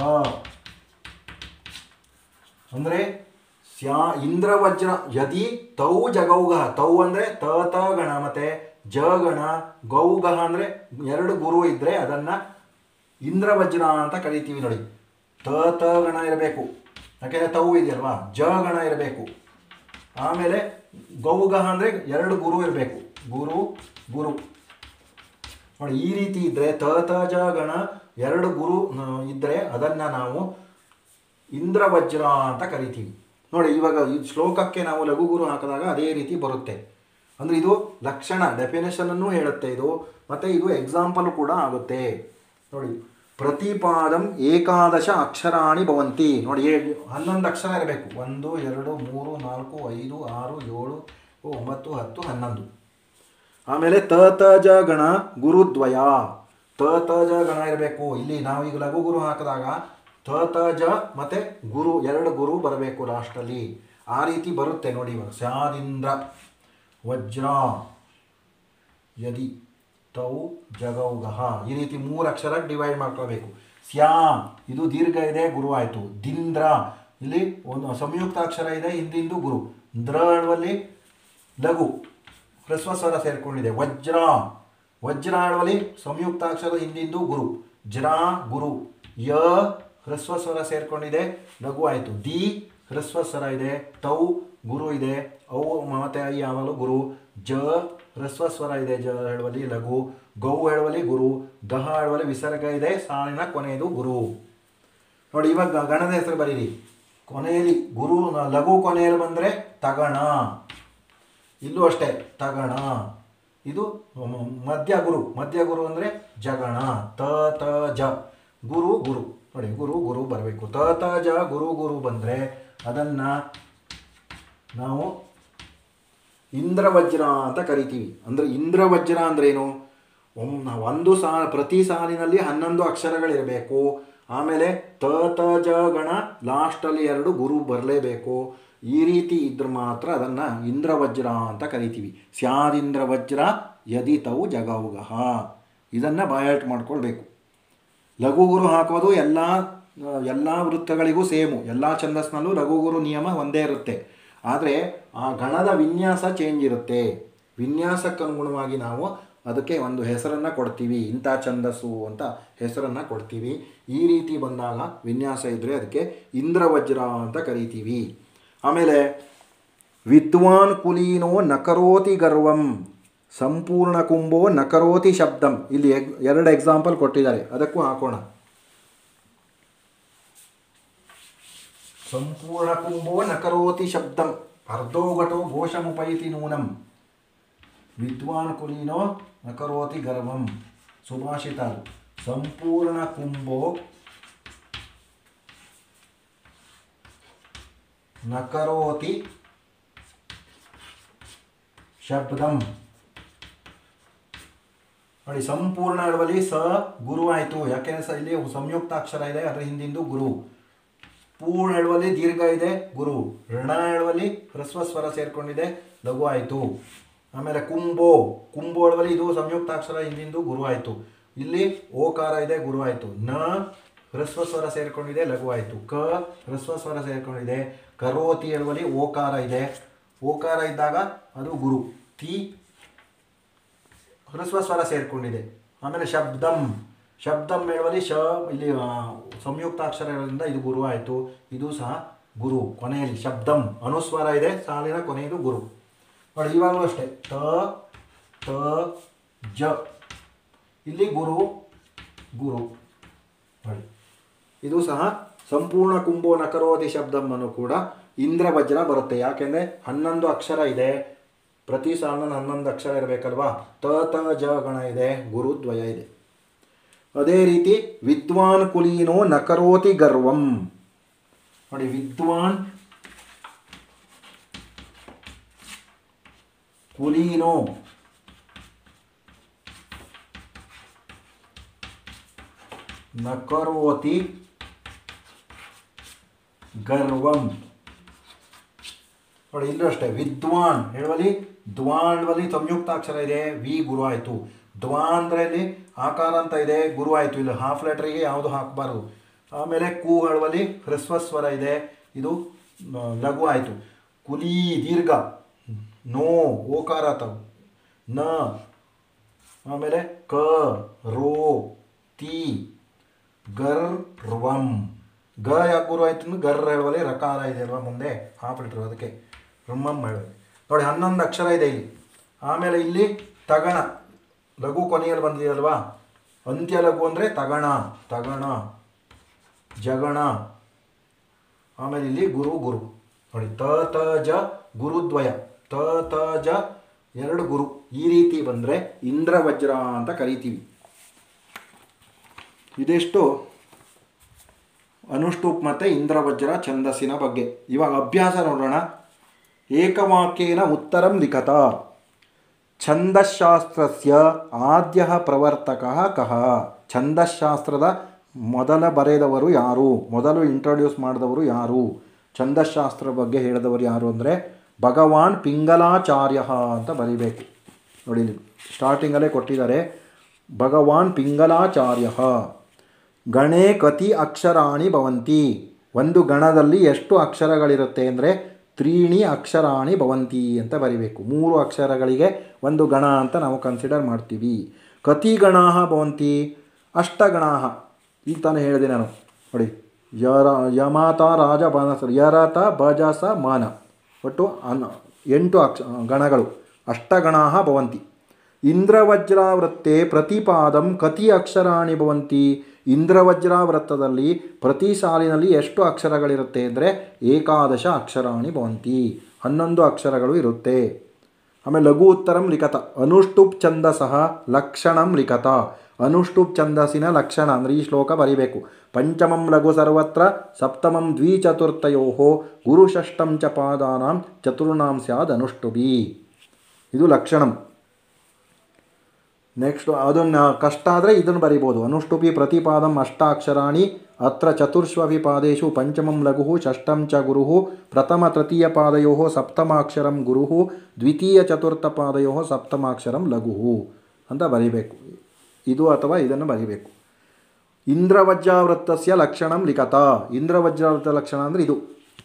ಅಂದರೆ ಸ್ಯಾ ಇಂದ್ರವಜ್ರ ಯದಿ ತೌ ಜಗೌಗಹ, ತೌ ಅಂದರೆ ತ ತ ಗಣ ಮತ್ತು ಜ ಗಣ, ಗೌಗಹ ಅಂದರೆ ಎರಡು ಗುರು ಇದ್ದರೆ ಅದನ್ನು ಇಂದ್ರವಜ್ರ ಅಂತ ಕರಿತೀವಿ ನೋಡಿ. ತ ತ ಗಣ ಇರಬೇಕು, ಯಾಕೆಂದರೆ ತವು ಇದೆಯಲ್ವಾ. ಜ ಗಣ ಇರಬೇಕು. ಆಮೇಲೆ ಗೌಗಹ ಅಂದರೆ ಎರಡು ಗುರು ಇರಬೇಕು. ಗುರು ಗುರು ನೋಡಿ, ಈ ರೀತಿ ಇದ್ದರೆ ತ ತ ಜ ಗಣ ಎರಡು ಗುರು ಇದ್ದರೆ ಅದನ್ನು ನಾವು ಇಂದ್ರವಜ್ರ ಅಂತ ಕರಿತೀವಿ. ನೋಡಿ, ಇವಾಗ ಈ ಶ್ಲೋಕಕ್ಕೆ ನಾವು ಲಘು ಗುರು ಹಾಕಿದಾಗ ಅದೇ ರೀತಿ ಬರುತ್ತೆ. ಅಂದರೆ ಇದು ಲಕ್ಷಣ ಡೆಫಿನೇಷನನ್ನು ಹೇಳುತ್ತೆ ಇದು, ಮತ್ತು ಇದು ಎಕ್ಸಾಂಪಲ್ ಕೂಡ ಆಗುತ್ತೆ. ನೋಡಿ, ಪ್ರತಿಪಾದಂ ಏಕಾದಶ ಅಕ್ಷರಾಣಿ ಭವಂತಿ. ನೋಡಿ, ಹನ್ನೊಂದು ಅಕ್ಷರ ಇರಬೇಕು. ಒಂದು ಎರಡು ಮೂರು ನಾಲ್ಕು ಐದು ಆರು ಏಳು ಒಂಬತ್ತು ಹತ್ತು ಹನ್ನೊಂದು. ಆಮೇಲೆ ತ ತ ಜ ಗಣ ಗುರುದ್ವಯ. ತ ತ ಜ ಗಣ ಇರಬೇಕು. ಇಲ್ಲಿ ನಾವು ಈಗ ಲಘು ಗುರು ಹಾಕಿದಾಗ ತ ತ ಜ ಮತ್ತು ಗುರು ಎರಡು ಗುರು ಬರಬೇಕು ಲಾಸ್ಟಲ್ಲಿ. ಆ ರೀತಿ ಬರುತ್ತೆ ನೋಡಿ. ಇವಾಗ ಸ್ಯಾದಿಂದ್ರ ವಜ್ರ ಯದಿ ತೌ ಜಗೌಗಹ, ಈ ರೀತಿ ಮೂರು ಅಕ್ಷರ ಡಿವೈಡ್ ಮಾಡ್ಕೋಬೇಕು. ಸ್ಯಾ ಇದು ದೀರ್ಘ ಇದೆ, ಗುರು ಆಯಿತು. ದಿಂದ್ರ ಇಲ್ಲಿ ಒಂದು ಸಂಯುಕ್ತಾಕ್ಷರ ಇದೆ, ಹಿಂದಿಂದು ಗುರು. ದ್ರ ಅಳುವಲ್ಲಿ ಲಘು ಹ್ರಸ್ವ ಸ್ವರ ಸೇರಿಕೊಂಡಿದೆ. ವಜ್ರ ವಜ್ರ ಅಳುವಲ್ಲಿ ಸಂಯುಕ್ತಾಕ್ಷರ, ಹಿಂದಿಂದು ಗುರು. ಜ್ರ ಗುರು. ಯ ಹ್ರಸ್ವ ಸ್ವರ ಸೇರಿಕೊಂಡಿದೆ, ಲಘು ಆಯಿತು. ದಿ ಹ್ರಸ್ವ ಸ್ವರ ಇದೆ. ತೌ ಗುರು ಇದೆ. ಔ ಮತ್ತೆ ಐ ಯಾವಾಗಲೂ ಗುರು. ಜ ಹ್ರಸ್ವ ಸ್ವರ ಇದೆ, ಜ ಹೇಳುವಲ್ಲಿ ಲಘು. ಗೌ ಹೇಳುವಲ್ಲಿ ಗುರು. ಗಹ ಹೇಳುವಲ್ಲಿ ವಿಸರ್ಗ ಇದೆ, ಸಾಲಿನ ಕೊನೆಯದು ಗುರು. ನೋಡಿ, ಇವಾಗ ಗಣದ ಹೆಸರು ಬರೀರಿ. ಕೊನೆಯಲ್ಲಿ ಗುರು ಲಘು ಕೊನೆಯಲ್ಲಿ ಬಂದರೆ ತಗಣ. ಇಲ್ಲೂ ಅಷ್ಟೇ ತಗಣ. ಇದು ಮಧ್ಯ ಗುರು. ಮಧ್ಯ ಗುರು ಅಂದರೆ ಜಗಣ. ತ ತ ಜ ಗುರು ಗುರು. ನೋಡಿ, ಗುರು ಗುರು ಬರಬೇಕು. ತ ತ ಜ ಗುರು ಗುರು ಬಂದರೆ ಅದನ್ನು ನಾವು ಇಂದ್ರವಜ್ರ ಅಂತ ಕರಿತೀವಿ. ಅಂದರೆ ಇಂದ್ರವಜ್ರ ಅಂದ್ರೇನು? ಒಂದು ಸಾ ಪ್ರತಿ ಸಾಲಿನಲ್ಲಿ ಹನ್ನೊಂದು ಅಕ್ಷರಗಳಿರಬೇಕು. ಆಮೇಲೆ ತ ತ ಜ ಗಣ ಲಾಸ್ಟಲ್ಲಿ ಎರಡು ಗುರು ಬರಲೇಬೇಕು. ಈ ರೀತಿ ಇದ್ರೆ ಮಾತ್ರ ಅದನ್ನು ಇಂದ್ರವಜ್ರ ಅಂತ ಕರಿತೀವಿ. ಸ್ಯಾದಿಂದ್ರವಜ್ರ ಯದಿ ತೌ ಜಗೌಗಹ. ಇದನ್ನು ಬಾಯಾಟ್ ಮಾಡ್ಕೊಳ್ಬೇಕು. ಲಘು ಗುರು ಹಾಕೋದು ಎಲ್ಲ ಎಲ್ಲ ವೃತ್ತಗಳಿಗೂ ಸೇಮು. ಎಲ್ಲ ಛಂದಸ್ನಲ್ಲೂ ಲಘು ಗುರು ನಿಯಮ ಒಂದೇ ಇರುತ್ತೆ. ಆದರೆ ಆ ಗಣದ ವಿನ್ಯಾಸ ಚೇಂಜ್ ಇರುತ್ತೆ. ವಿನ್ಯಾಸಕ್ಕನುಗುಣವಾಗಿ ನಾವು ಅದಕ್ಕೆ ಒಂದು ಹೆಸರನ್ನು ಕೊಡ್ತೀವಿ. ಇಂಥ ಛಂದಸ್ಸು ಅಂತ ಹೆಸರನ್ನು ಕೊಡ್ತೀವಿ. ಈ ರೀತಿ ಬಂದಾಗ ವಿನ್ಯಾಸ ಇದ್ದರೆ ಅದಕ್ಕೆ ಇಂದ್ರವಜ್ರ ಅಂತ ಕರಿತೀವಿ. ಆಮೇಲೆ ವಿದ್ವಾನ್ ಕುಲೀನೋ ನಕರೋತಿ ಗರ್ವಂ ಸಂಪೂರ್ಣ ಕುಂಭೋ ನಕರೋತಿ ಶಬ್ದಂ. ಇಲ್ಲಿ ಎಗ್ ಎರಡು ಎಕ್ಸಾಂಪಲ್ ಕೊಟ್ಟಿದ್ದಾರೆ, ಅದಕ್ಕೂ ಹಾಕೋಣ. ಸಂಪೂರ್ಣ ಕುಂಭೋ ನಕರೋತಿ ಶಬ್ದಂ ಅರ್ಧೋ ಘಟೋ ಘೋಷಮುಪೈತಿ ನೂನಂ ವಿದ್ವಾನ್ ಕುಲೀನೋ ನಕರೋತಿ ಗರ್ವಂ. ಸುಭಾಷಿತ. ಸಂಪೂರ್ಣ ಕುಂಭೋ ನಕರೋತಿ ಶಬ್ದಂ. ನೋಡಿ, ಸಂಪೂರ್ಣ ಅಳವಲ್ಲಿ ಸ ಗುರು ಆಯಿತು. ಯಾಕೆಂದರೆ ಸ ಇಲ್ಲಿ ಸಂಯುಕ್ತ ಅಕ್ಷರ ಇದೆ, ಅದರ ಹಿಂದಿಂದು ಗುರು. ಪೂರ್ಣ ಹೇಳುವಲ್ಲಿ ದೀರ್ಘ ಇದೆ, ಗುರು. ಋಣ ಹೇಳುವಲ್ಲಿ ಹ್ರಸ್ವ ಸ್ವರ ಸೇರಿಕೊಂಡಿದೆ, ಲಘು ಆಯಿತು. ಆಮೇಲೆ ಕುಂಭೋ ಕುಂಭೋ ಹೇಳುವಲ್ಲಿ ಇದು ಸಂಯುಕ್ತಾಕ್ಷರ, ಹಿಂದಿಂದು ಗುರು ಆಯಿತು. ಇಲ್ಲಿ ಓಕಾರ ಇದೆ, ಗುರು ಆಯಿತು. ನ ಹ್ರಸ್ವ ಸ್ವರ ಸೇರಿಕೊಂಡಿದೆ, ಲಘು ಆಯಿತು. ಕ ಹ್ರಸ್ವ ಸ್ವರ ಸೇರಿಕೊಂಡಿದೆ. ಕರೋತಿ ಹೇಳುವಲ್ಲಿ ಓಕಾರ ಇದೆ, ಓಕಾರ ಇದ್ದಾಗ ಅದು ಗುರು. ತಿ ಹ್ರಸ್ವ ಸ್ವರ ಸೇರಿಕೊಂಡಿದೆ. ಆಮೇಲೆ ಶಬ್ದಂ ಶಬ್ದಂ ಹೇಳುವಲ್ಲಿ ಶ ಇಲ್ಲಿ ಸಂಯುಕ್ತಾಕ್ಷರಗಳಿಂದ ಇದು ಗುರು ಆಯಿತು. ಇದು ಸಹ ಗುರು. ಕೊನೆಯಲ್ಲಿ ಶಬ್ದಂ ಅನುಸ್ವಾರ ಇದೆ, ಸಾಲಿನ ಕೊನೆಯದು ಗುರು. ನೋಡಿ, ಇವಾಗಲೂ ಅಷ್ಟೇ ತ ತ ಜ ಇಲ್ಲಿ ಗುರು ಗುರು. ನೋಡಿ, ಇದು ಸಹ ಸಂಪೂರ್ಣ ಕುಂಭೋ ನಕರೋತಿ ಶಬ್ದಂ ಅನ್ನು ಕೂಡ ಇಂದ್ರವಜ್ರ ಬರುತ್ತೆ. ಯಾಕೆಂದರೆ ಹನ್ನೊಂದು ಅಕ್ಷರ ಇದೆ, ಪ್ರತಿ ಸಾಲಿನಲ್ಲಿ ಹನ್ನೊಂದು ಅಕ್ಷರ ಇರಬೇಕಲ್ವಾ. ತ ತ ಜ ಗಣ ಇದೆ, ಗುರುದ್ವಯ ಇದೆ. ಅದೇ ರೀತಿ ವಿದ್ವಾನ್ ಕುಲೀನೋ ನಕರೋತಿ ಗರ್ವಂ. ನೋಡಿ, ವಿದ್ವಾನ್ ಕುಲೀನೋ ನಕರೋತಿ ಗರ್ವಂ. ನೋಡಿ, ಇಲ್ಲೂ ಅಷ್ಟೇ ವಿದ್ವಾನ್ ಹೇಳುವಲ್ಲಿ ದ್ವಾನ್ ಹೇಳುವಲ್ಲಿ ಸಂಯುಕ್ತಾಕ್ಷರ ಇದೆ, ವಿ ಗುರು ಆಯಿತು. ದ್ವಾ ಅಂದರೆ ಇಲ್ಲಿ ಆಕಾರ ಅಂತ ಇದೆ, ಗುರು ಆಯಿತು. ಇಲ್ಲಿ ಹಾಫ್ ಲೆಟ್ರಿಗೆ ಯಾವುದು ಹಾಕಬಾರ್ದು. ಆಮೇಲೆ ಕು ಹೇಳುವಲ್ಲಿ ಹ್ರಸ್ವ ಸ್ವರ ಇದೆ, ಇದು ಲಘು ಆಯಿತು. ಕುಲಿ ದೀರ್ಘ, ನೋ ಓಕಾರ ತವು, ನ ಆಮೇಲೆ ಕ ರೋ ತಿ ಗರ್ವಂ. ಗ ಯಾಕೆ ಗುರು ಆಯ್ತು? ಗರ್ ಹೇಳುವಲ್ಲಿ ರಕಾರ ಇದೆ ಅಲ್ವಾ ಮುಂದೆ ಹಾಕ್ಬಿಟ್ರು, ಅದಕ್ಕೆ ರುಮ್ಮಮ್ ಹೇಳುತ್ತೆ ನೋಡಿ. ಹನ್ನೊಂದು ಅಕ್ಷರ ಇದೆ ಇಲ್ಲಿ. ಆಮೇಲೆ ಇಲ್ಲಿ ತಗಣ ಲಘು ಕೊನೆಯಲ್ಲಿ ಬಂದಿದೆಯಲ್ವಾ, ಅಂತ್ಯ ಲಘು ಅಂದರೆ ತಗಣ, ತಗಣ, ಜಗಣ. ಆಮೇಲೆ ಇಲ್ಲಿ ಗುರು ಗುರು ನೋಡಿ, ತ ತ ಜ ಗುರುದ್ವಯ, ತ ತ ಜ ಎರಡು ಗುರು. ಈ ರೀತಿ ಬಂದರೆ ಇಂದ್ರವಜ್ರ ಅಂತ ಕರಿತೀವಿ. ಇದೆಷ್ಟು ಅನುಷ್ಟುಪ್ ಮತ್ತು ಇಂದ್ರವಜ್ರ ಛಂದಸ್ಸಿನ ಬಗ್ಗೆ. ಇವಾಗ ಅಭ್ಯಾಸ ನೋಡೋಣ. ಏಕವಾಕ್ಯೇನ ಉತ್ತರಂ ಲಿಖತ. ಛಂದಶಾಸ್ತ್ರಸ್ಯ ಆದ್ಯ ಪ್ರವರ್ತಕಃ ಕಃ? ಛಂದಶಾಸ್ತ್ರದ ಮೊದಲ ಬರೆದವರು ಯಾರು? ಮೊದಲು ಇಂಟ್ರೊಡ್ಯೂಸ್ ಮಾಡಿದವರು ಯಾರು? ಛಂದಶಾಸ್ತ್ರ ಬಗ್ಗೆ ಹೇಳಿದವರು ಯಾರು ಅಂದರೆ ಭಗವಾನ್ ಪಿಂಗಲಾಚಾರ್ಯ ಅಂತ ಬರೀಬೇಕು ನೋಡಿ. ಸ್ಟಾರ್ಟಿಂಗಲ್ಲೇ ಕೊಟ್ಟಿದ್ದಾರೆ, ಭಗವಾನ್ ಪಿಂಗಲಾಚಾರ್ಯ. ಗಣೇ ಕತಿ ಅಕ್ಷರಾಣಿ ಭವಂತಿ. ಒಂದು ಗಣದಲ್ಲಿ ಎಷ್ಟು ಅಕ್ಷರಗಳಿರುತ್ತೆ ಅಂದರೆ ತ್ರೀಣಿ ಅಕ್ಷರಾಣಿ ಭವಂತಿ ಅಂತ ಬರಿಬೇಕು. ಮೂರು ಅಕ್ಷರಗಳಿಗೆ ಒಂದು ಗಣ ಅಂತ ನಾವು ಕನ್ಸಿಡರ್ ಮಾಡ್ತೀವಿ. ಕತಿ ಗಣಾ ಭವಂತಿ? ಅಷ್ಟಗಣಾ. ಈಗ ತಾನೇ ಹೇಳಿದೆ ನಾನು ನೋಡಿ, ಯರ ಯಮಾತ ರಾಜ ಬನಸ ಯರತ ಬಜಸ ಮಾನ, ಒಟ್ಟು ಅನ್ ಎಂಟು ಅಕ್ಷ ಗಣಗಳು ಅಷ್ಟಗಣಾ ಭವಂತಿ. ಇಂದ್ರವಜ್ರಾವೃತ್ತೆ ಪ್ರತಿಪಾದಂ ಕತಿ ಅಕ್ಷರಾಣಿ ಭವಂತಿ? ಇಂದ್ರವಜ್ರಾವೃತ್ತದಲ್ಲಿ ಪ್ರತಿ ಸಾಲಿನಲ್ಲಿ ಎಷ್ಟು ಅಕ್ಷರಗಳಿರುತ್ತೆ ಅಂದರೆ ಏಕಾದಶ ಅಕ್ಷರಾಣಿ ಭವಂತಿ, ಹನ್ನೊಂದು ಅಕ್ಷರಗಳು ಇರುತ್ತೆ. ಆಮೇಲೆ ಲಘು ಉತ್ತರಂ ಲಿಖತ. ಅನುಷ್ಟುಪ್ ಛಂದಸಃ ಲಕ್ಷಣಂ ಲಿಖತ. ಅನುಷ್ಟುಪ್ ಛಂದಸ್ಸಿನ ಲಕ್ಷಣ ಅಂದರೆ ಈ ಶ್ಲೋಕ ಬರೀಬೇಕು. ಪಂಚಮಂ ಲಘು ಸರ್ವತ್ರ ಸಪ್ತಮಂ ದ್ವಿಚತುರ್ಥಯೋ ಗುರು ಷಷ್ಠಂ ಚ ಪಾದಾನಾಂ ಚತುರ್ಣಾಂ ಸ್ಯಾದ್ ಅನುಷ್ಟುಭಿ. ಇದು ಲಕ್ಷಣಂ. ನೆಕ್ಸ್ಟ್ ಅದನ್ನು ಕಷ್ಟ ಆದರೆ ಇದನ್ನು ಬರಿಬೋದು. ಅನುಷ್ಟುಪಿ ಪ್ರತಿಪಾದಂ ಅಷ್ಟಾಕ್ಷರಾಣಿ ಅತ್ರ ಚತುರ್ಷ್ವಪಿ ಪಾದೇಶು ಪಂಚಮಂ ಲಘು ಷಷ್ಠಂ ಚ ಗುರು ಪ್ರಥಮ ತೃತೀಯ ಪಾದಯೋ ಸಪ್ತಮಾಕ್ಷರಂ ಗುರು ದ್ವಿತೀಯ ಚತುರ್ಥ ಪಾದಯೋ ಸಪ್ತಮಾಕ್ಷರಂ ಲಘು ಅಂತ ಬರಿಬೇಕು. ಇದು ಅಥವಾ ಇದನ್ನು ಬರಿಬೇಕು. ಇಂದ್ರವಜ್ರಾವೃತ್ತಸ್ಯ ಲಕ್ಷಣಂ ಲಿಖತ. ಇಂದ್ರವಜ್ರಾವೃತ್ತ ಲಕ್ಷಣ ಅಂದರೆ ಇದು.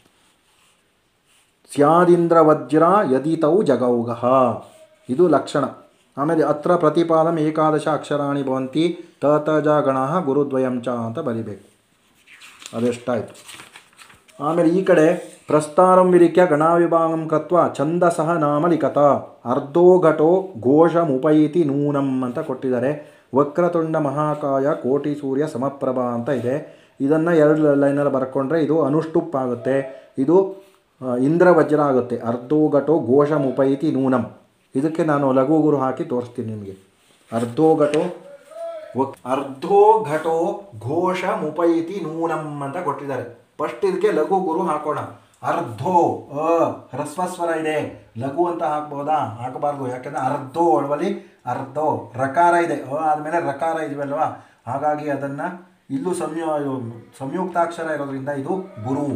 ಸ್ಯಾದಿಂದ್ರವಜ್ರ ಯದಿತೌ ಜಗೌಗಃ, ಇದು ಲಕ್ಷಣ. ಆಮೇಲೆ ಅತ್ರ ಪ್ರತಿಪಾದಂ ಏಕಾದಶ ಅಕ್ಷರಾಣಿ ಭವಂತಿ ತ ತ ಜ ಗಣಃ ಗುರುದ್ವಯಂ ಚ ಅಂತ ಬರಿಬೇಕು. ಅದೆಷ್ಟಾಯಿತು. ಆಮೇಲೆ ಈ ಕಡೆ ಪ್ರಸ್ತಾರಂ ವಿಲಿಖ್ಯ ಗಣಾವಿಭಾಗಂ ಕೃತ್ವ ಛಂದಸಃ ನಾಮ ಲಿಖತ. ಅರ್ಧೋ ಘಟೋ ಘೋಷಮುಪೈತಿ ನೂನಂ ಅಂತ ಕೊಟ್ಟಿದ್ದಾರೆ. ವಕ್ರತುಂಡ ಮಹಾಕಾಯ ಕೋಟಿ ಸೂರ್ಯ ಸಮಪ್ರಭಾ ಅಂತ ಇದೆ. ಇದನ್ನು ಎರಡು ಲೈನಲ್ಲಿ ಬರ್ಕೊಂಡ್ರೆ ಇದು ಅನುಷ್ಟುಪ್ ಆಗುತ್ತೆ, ಇದು ಇಂದ್ರವಜ್ರ ಆಗುತ್ತೆ. ಅರ್ಧೋ ಘಟೋ ಘೋಷಮುಪೈತಿ ನೂನಂ. ಇದಕ್ಕೆ ನಾನು ಲಘು ಗುರು ಹಾಕಿ ತೋರಿಸ್ತೀನಿ ನಿಮಗೆ. ಅರ್ಧೋ ಘಟೋ ಅರ್ಧೋ ಘಟೋ ಘೋಷ ಮುಪೈತಿ ನೂನಂ ಅಂತ ಕೊಟ್ಟಿದ್ದಾರೆ. ಫಸ್ಟ್ ಇದಕ್ಕೆ ಲಘು ಗುರು ಹಾಕೋಣ. ಅರ್ಧೋ ಅ ಹ್ರಸ್ವಸ್ವರ ಇದೆ, ಲಘು ಅಂತ ಹಾಕ್ಬೋದಾ? ಹಾಕಬಾರ್ದು. ಯಾಕೆಂದರೆ ಅರ್ಧೋ ಅಳವಲ್ಲಿ ಅರ್ಧೋ ರಕಾರ ಇದೆ, ಅ ಆದಮೇಲೆ ರಕಾರ ಇದೆಯಲ್ವಾ, ಹಾಗಾಗಿ ಅದನ್ನು ಇಲ್ಲೂ ಸಂಯು ಸಂಯುಕ್ತಾಕ್ಷರ ಇರೋದ್ರಿಂದ ಇದು ಗುರು.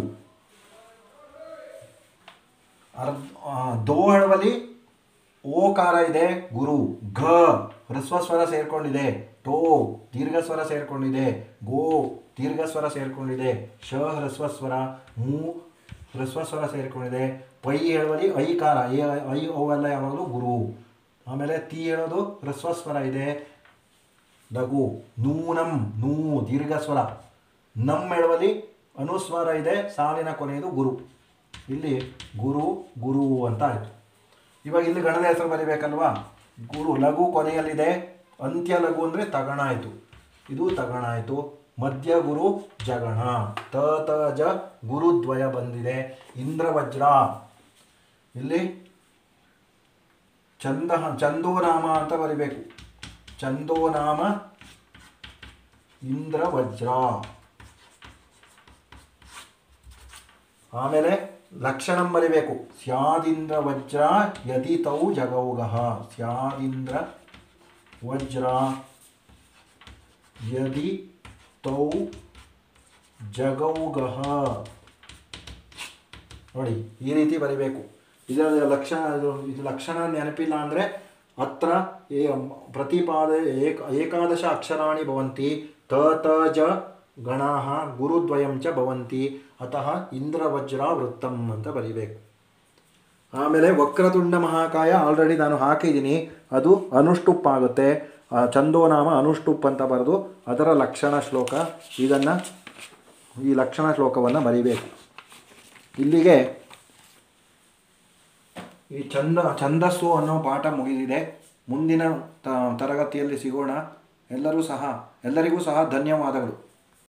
ಅರ್ಧ ದೋ ಅಳವಲ್ಲಿ ಓಕಾರ ಇದೆ, ಗುರು. ಘ ಹ್ರಸ್ವಸ್ವರ ಸೇರಿಕೊಂಡಿದೆ, ಟೋ ದೀರ್ಘಸ್ವರ ಸೇರಿಕೊಂಡಿದೆ, ಗೋ ದೀರ್ಘಸ್ವರ ಸೇರಿಕೊಂಡಿದೆ, ಶ ಹ್ರಸ್ವಸ್ವರ, ಮೂ ಹ್ರಸ್ವಸ್ವರ ಸೇರಿಕೊಂಡಿದೆ, ಪೈ ಹೇಳುವಲ್ಲಿ ಐಕಾರ, ಐ ಐ ಅವೆಲ್ಲ ಯಾವಾಗಲೂ ಗುರು. ಆಮೇಲೆ ತಿ ಹೇಳೋದು ಹ್ರಸ್ವಸ್ವರ ಇದೆ, ಲಘು. ನೂನಂ ನೂ ದೀರ್ಘಸ್ವರ. ನಮ್ ಹೇಳುವಲ್ಲಿ ಅನುಸ್ವರ ಇದೆ, ಸಾಲಿನ ಕೊನೆಯದು ಗುರು. ಇಲ್ಲಿ ಗುರು ಗುರು ಅಂತ ಆಯಿತು. ಇವಾಗ ಇಲ್ಲಿ ಗಣದ ಹೆಸರು ಬರೀಬೇಕಲ್ವಾ? ಗುರು ಲಘು ಕೊನೆಯಲ್ಲಿದೆ, ಅಂತ್ಯ ಲಘು ಅಂದರೆ ತಗಣ ಆಯಿತು, ಇದು ತಗಣ ಆಯಿತು. ಮಧ್ಯ ಗುರು ಜಗಣ, ತ ತ ಜ ಗುರುದ್ವಯ ಬಂದಿದೆ. ಇಂದ್ರವಜ್ರ ಇಲ್ಲಿ ಚಂದ ಚಂದೋನಾಮ ಅಂತ ಬರಿಬೇಕು. ಚಂದೋನಾಮ ಇಂದ್ರವಜ್ರ. ಆಮೇಲೆ ಲಕ್ಷಣಂ ಬರಿಬೇಕು. ಸ್ಯಾದಿಂದ್ರ ವಜ್ರ ಯದಿತೌ ಜಗೌಗಃ. ಸ್ಯಾದಿಂದ್ರ ವಜ್ರ ಯದಿ ತೌ ಜಗೌಗಃ. ನೋಡಿ ಈ ರೀತಿ ಬರಿಬೇಕು. ಇದರ ಲಕ್ಷಣ ಇದು ಲಕ್ಷಣ ನೆನಪಿಲ್ಲ ಅಂದರೆ ಅತ್ರ ಪ್ರತಿಪಾದ ಏಕ ಏಕಾದಶ ಅಕ್ಷರಾಣಿ ಭವಂತಿ ತ ತ ಜ ಗಣಾಃ ಗುರುದ್ವಯಂ ಚ ಭವಂತಿ ಅತಃ ಇಂದ್ರವಜ್ರ ವೃತ್ತಂ ಅಂತ ಬರೀಬೇಕು. ಆಮೇಲೆ ವಕ್ರತುಂಡ ಮಹಾಕಾಯ ಆಲ್ರೆಡಿ ನಾನು ಹಾಕಿದ್ದೀನಿ, ಅದು ಅನುಷ್ಟುಪ್ ಆಗುತ್ತೆ. ಚಂದೋನಾಮ ಅನುಷ್ಟುಪ್ ಅಂತ ಬರೆದು ಅದರ ಲಕ್ಷಣ ಶ್ಲೋಕ. ಇದನ್ನು ಈ ಲಕ್ಷಣ ಶ್ಲೋಕವನ್ನು ಬರೀಬೇಕು. ಇಲ್ಲಿಗೆ ಈ ಛಂದ ಛಂದಸ್ಸು ಅನ್ನೋ ಪಾಠ ಮುಗಿದಿದೆ. ಮುಂದಿನ ತ ತರಗತಿಯಲ್ಲಿ ಸಿಗೋಣ. ಎಲ್ಲರೂ ಸಹ ಎಲ್ಲರಿಗೂ ಸಹ ಧನ್ಯವಾದಗಳು.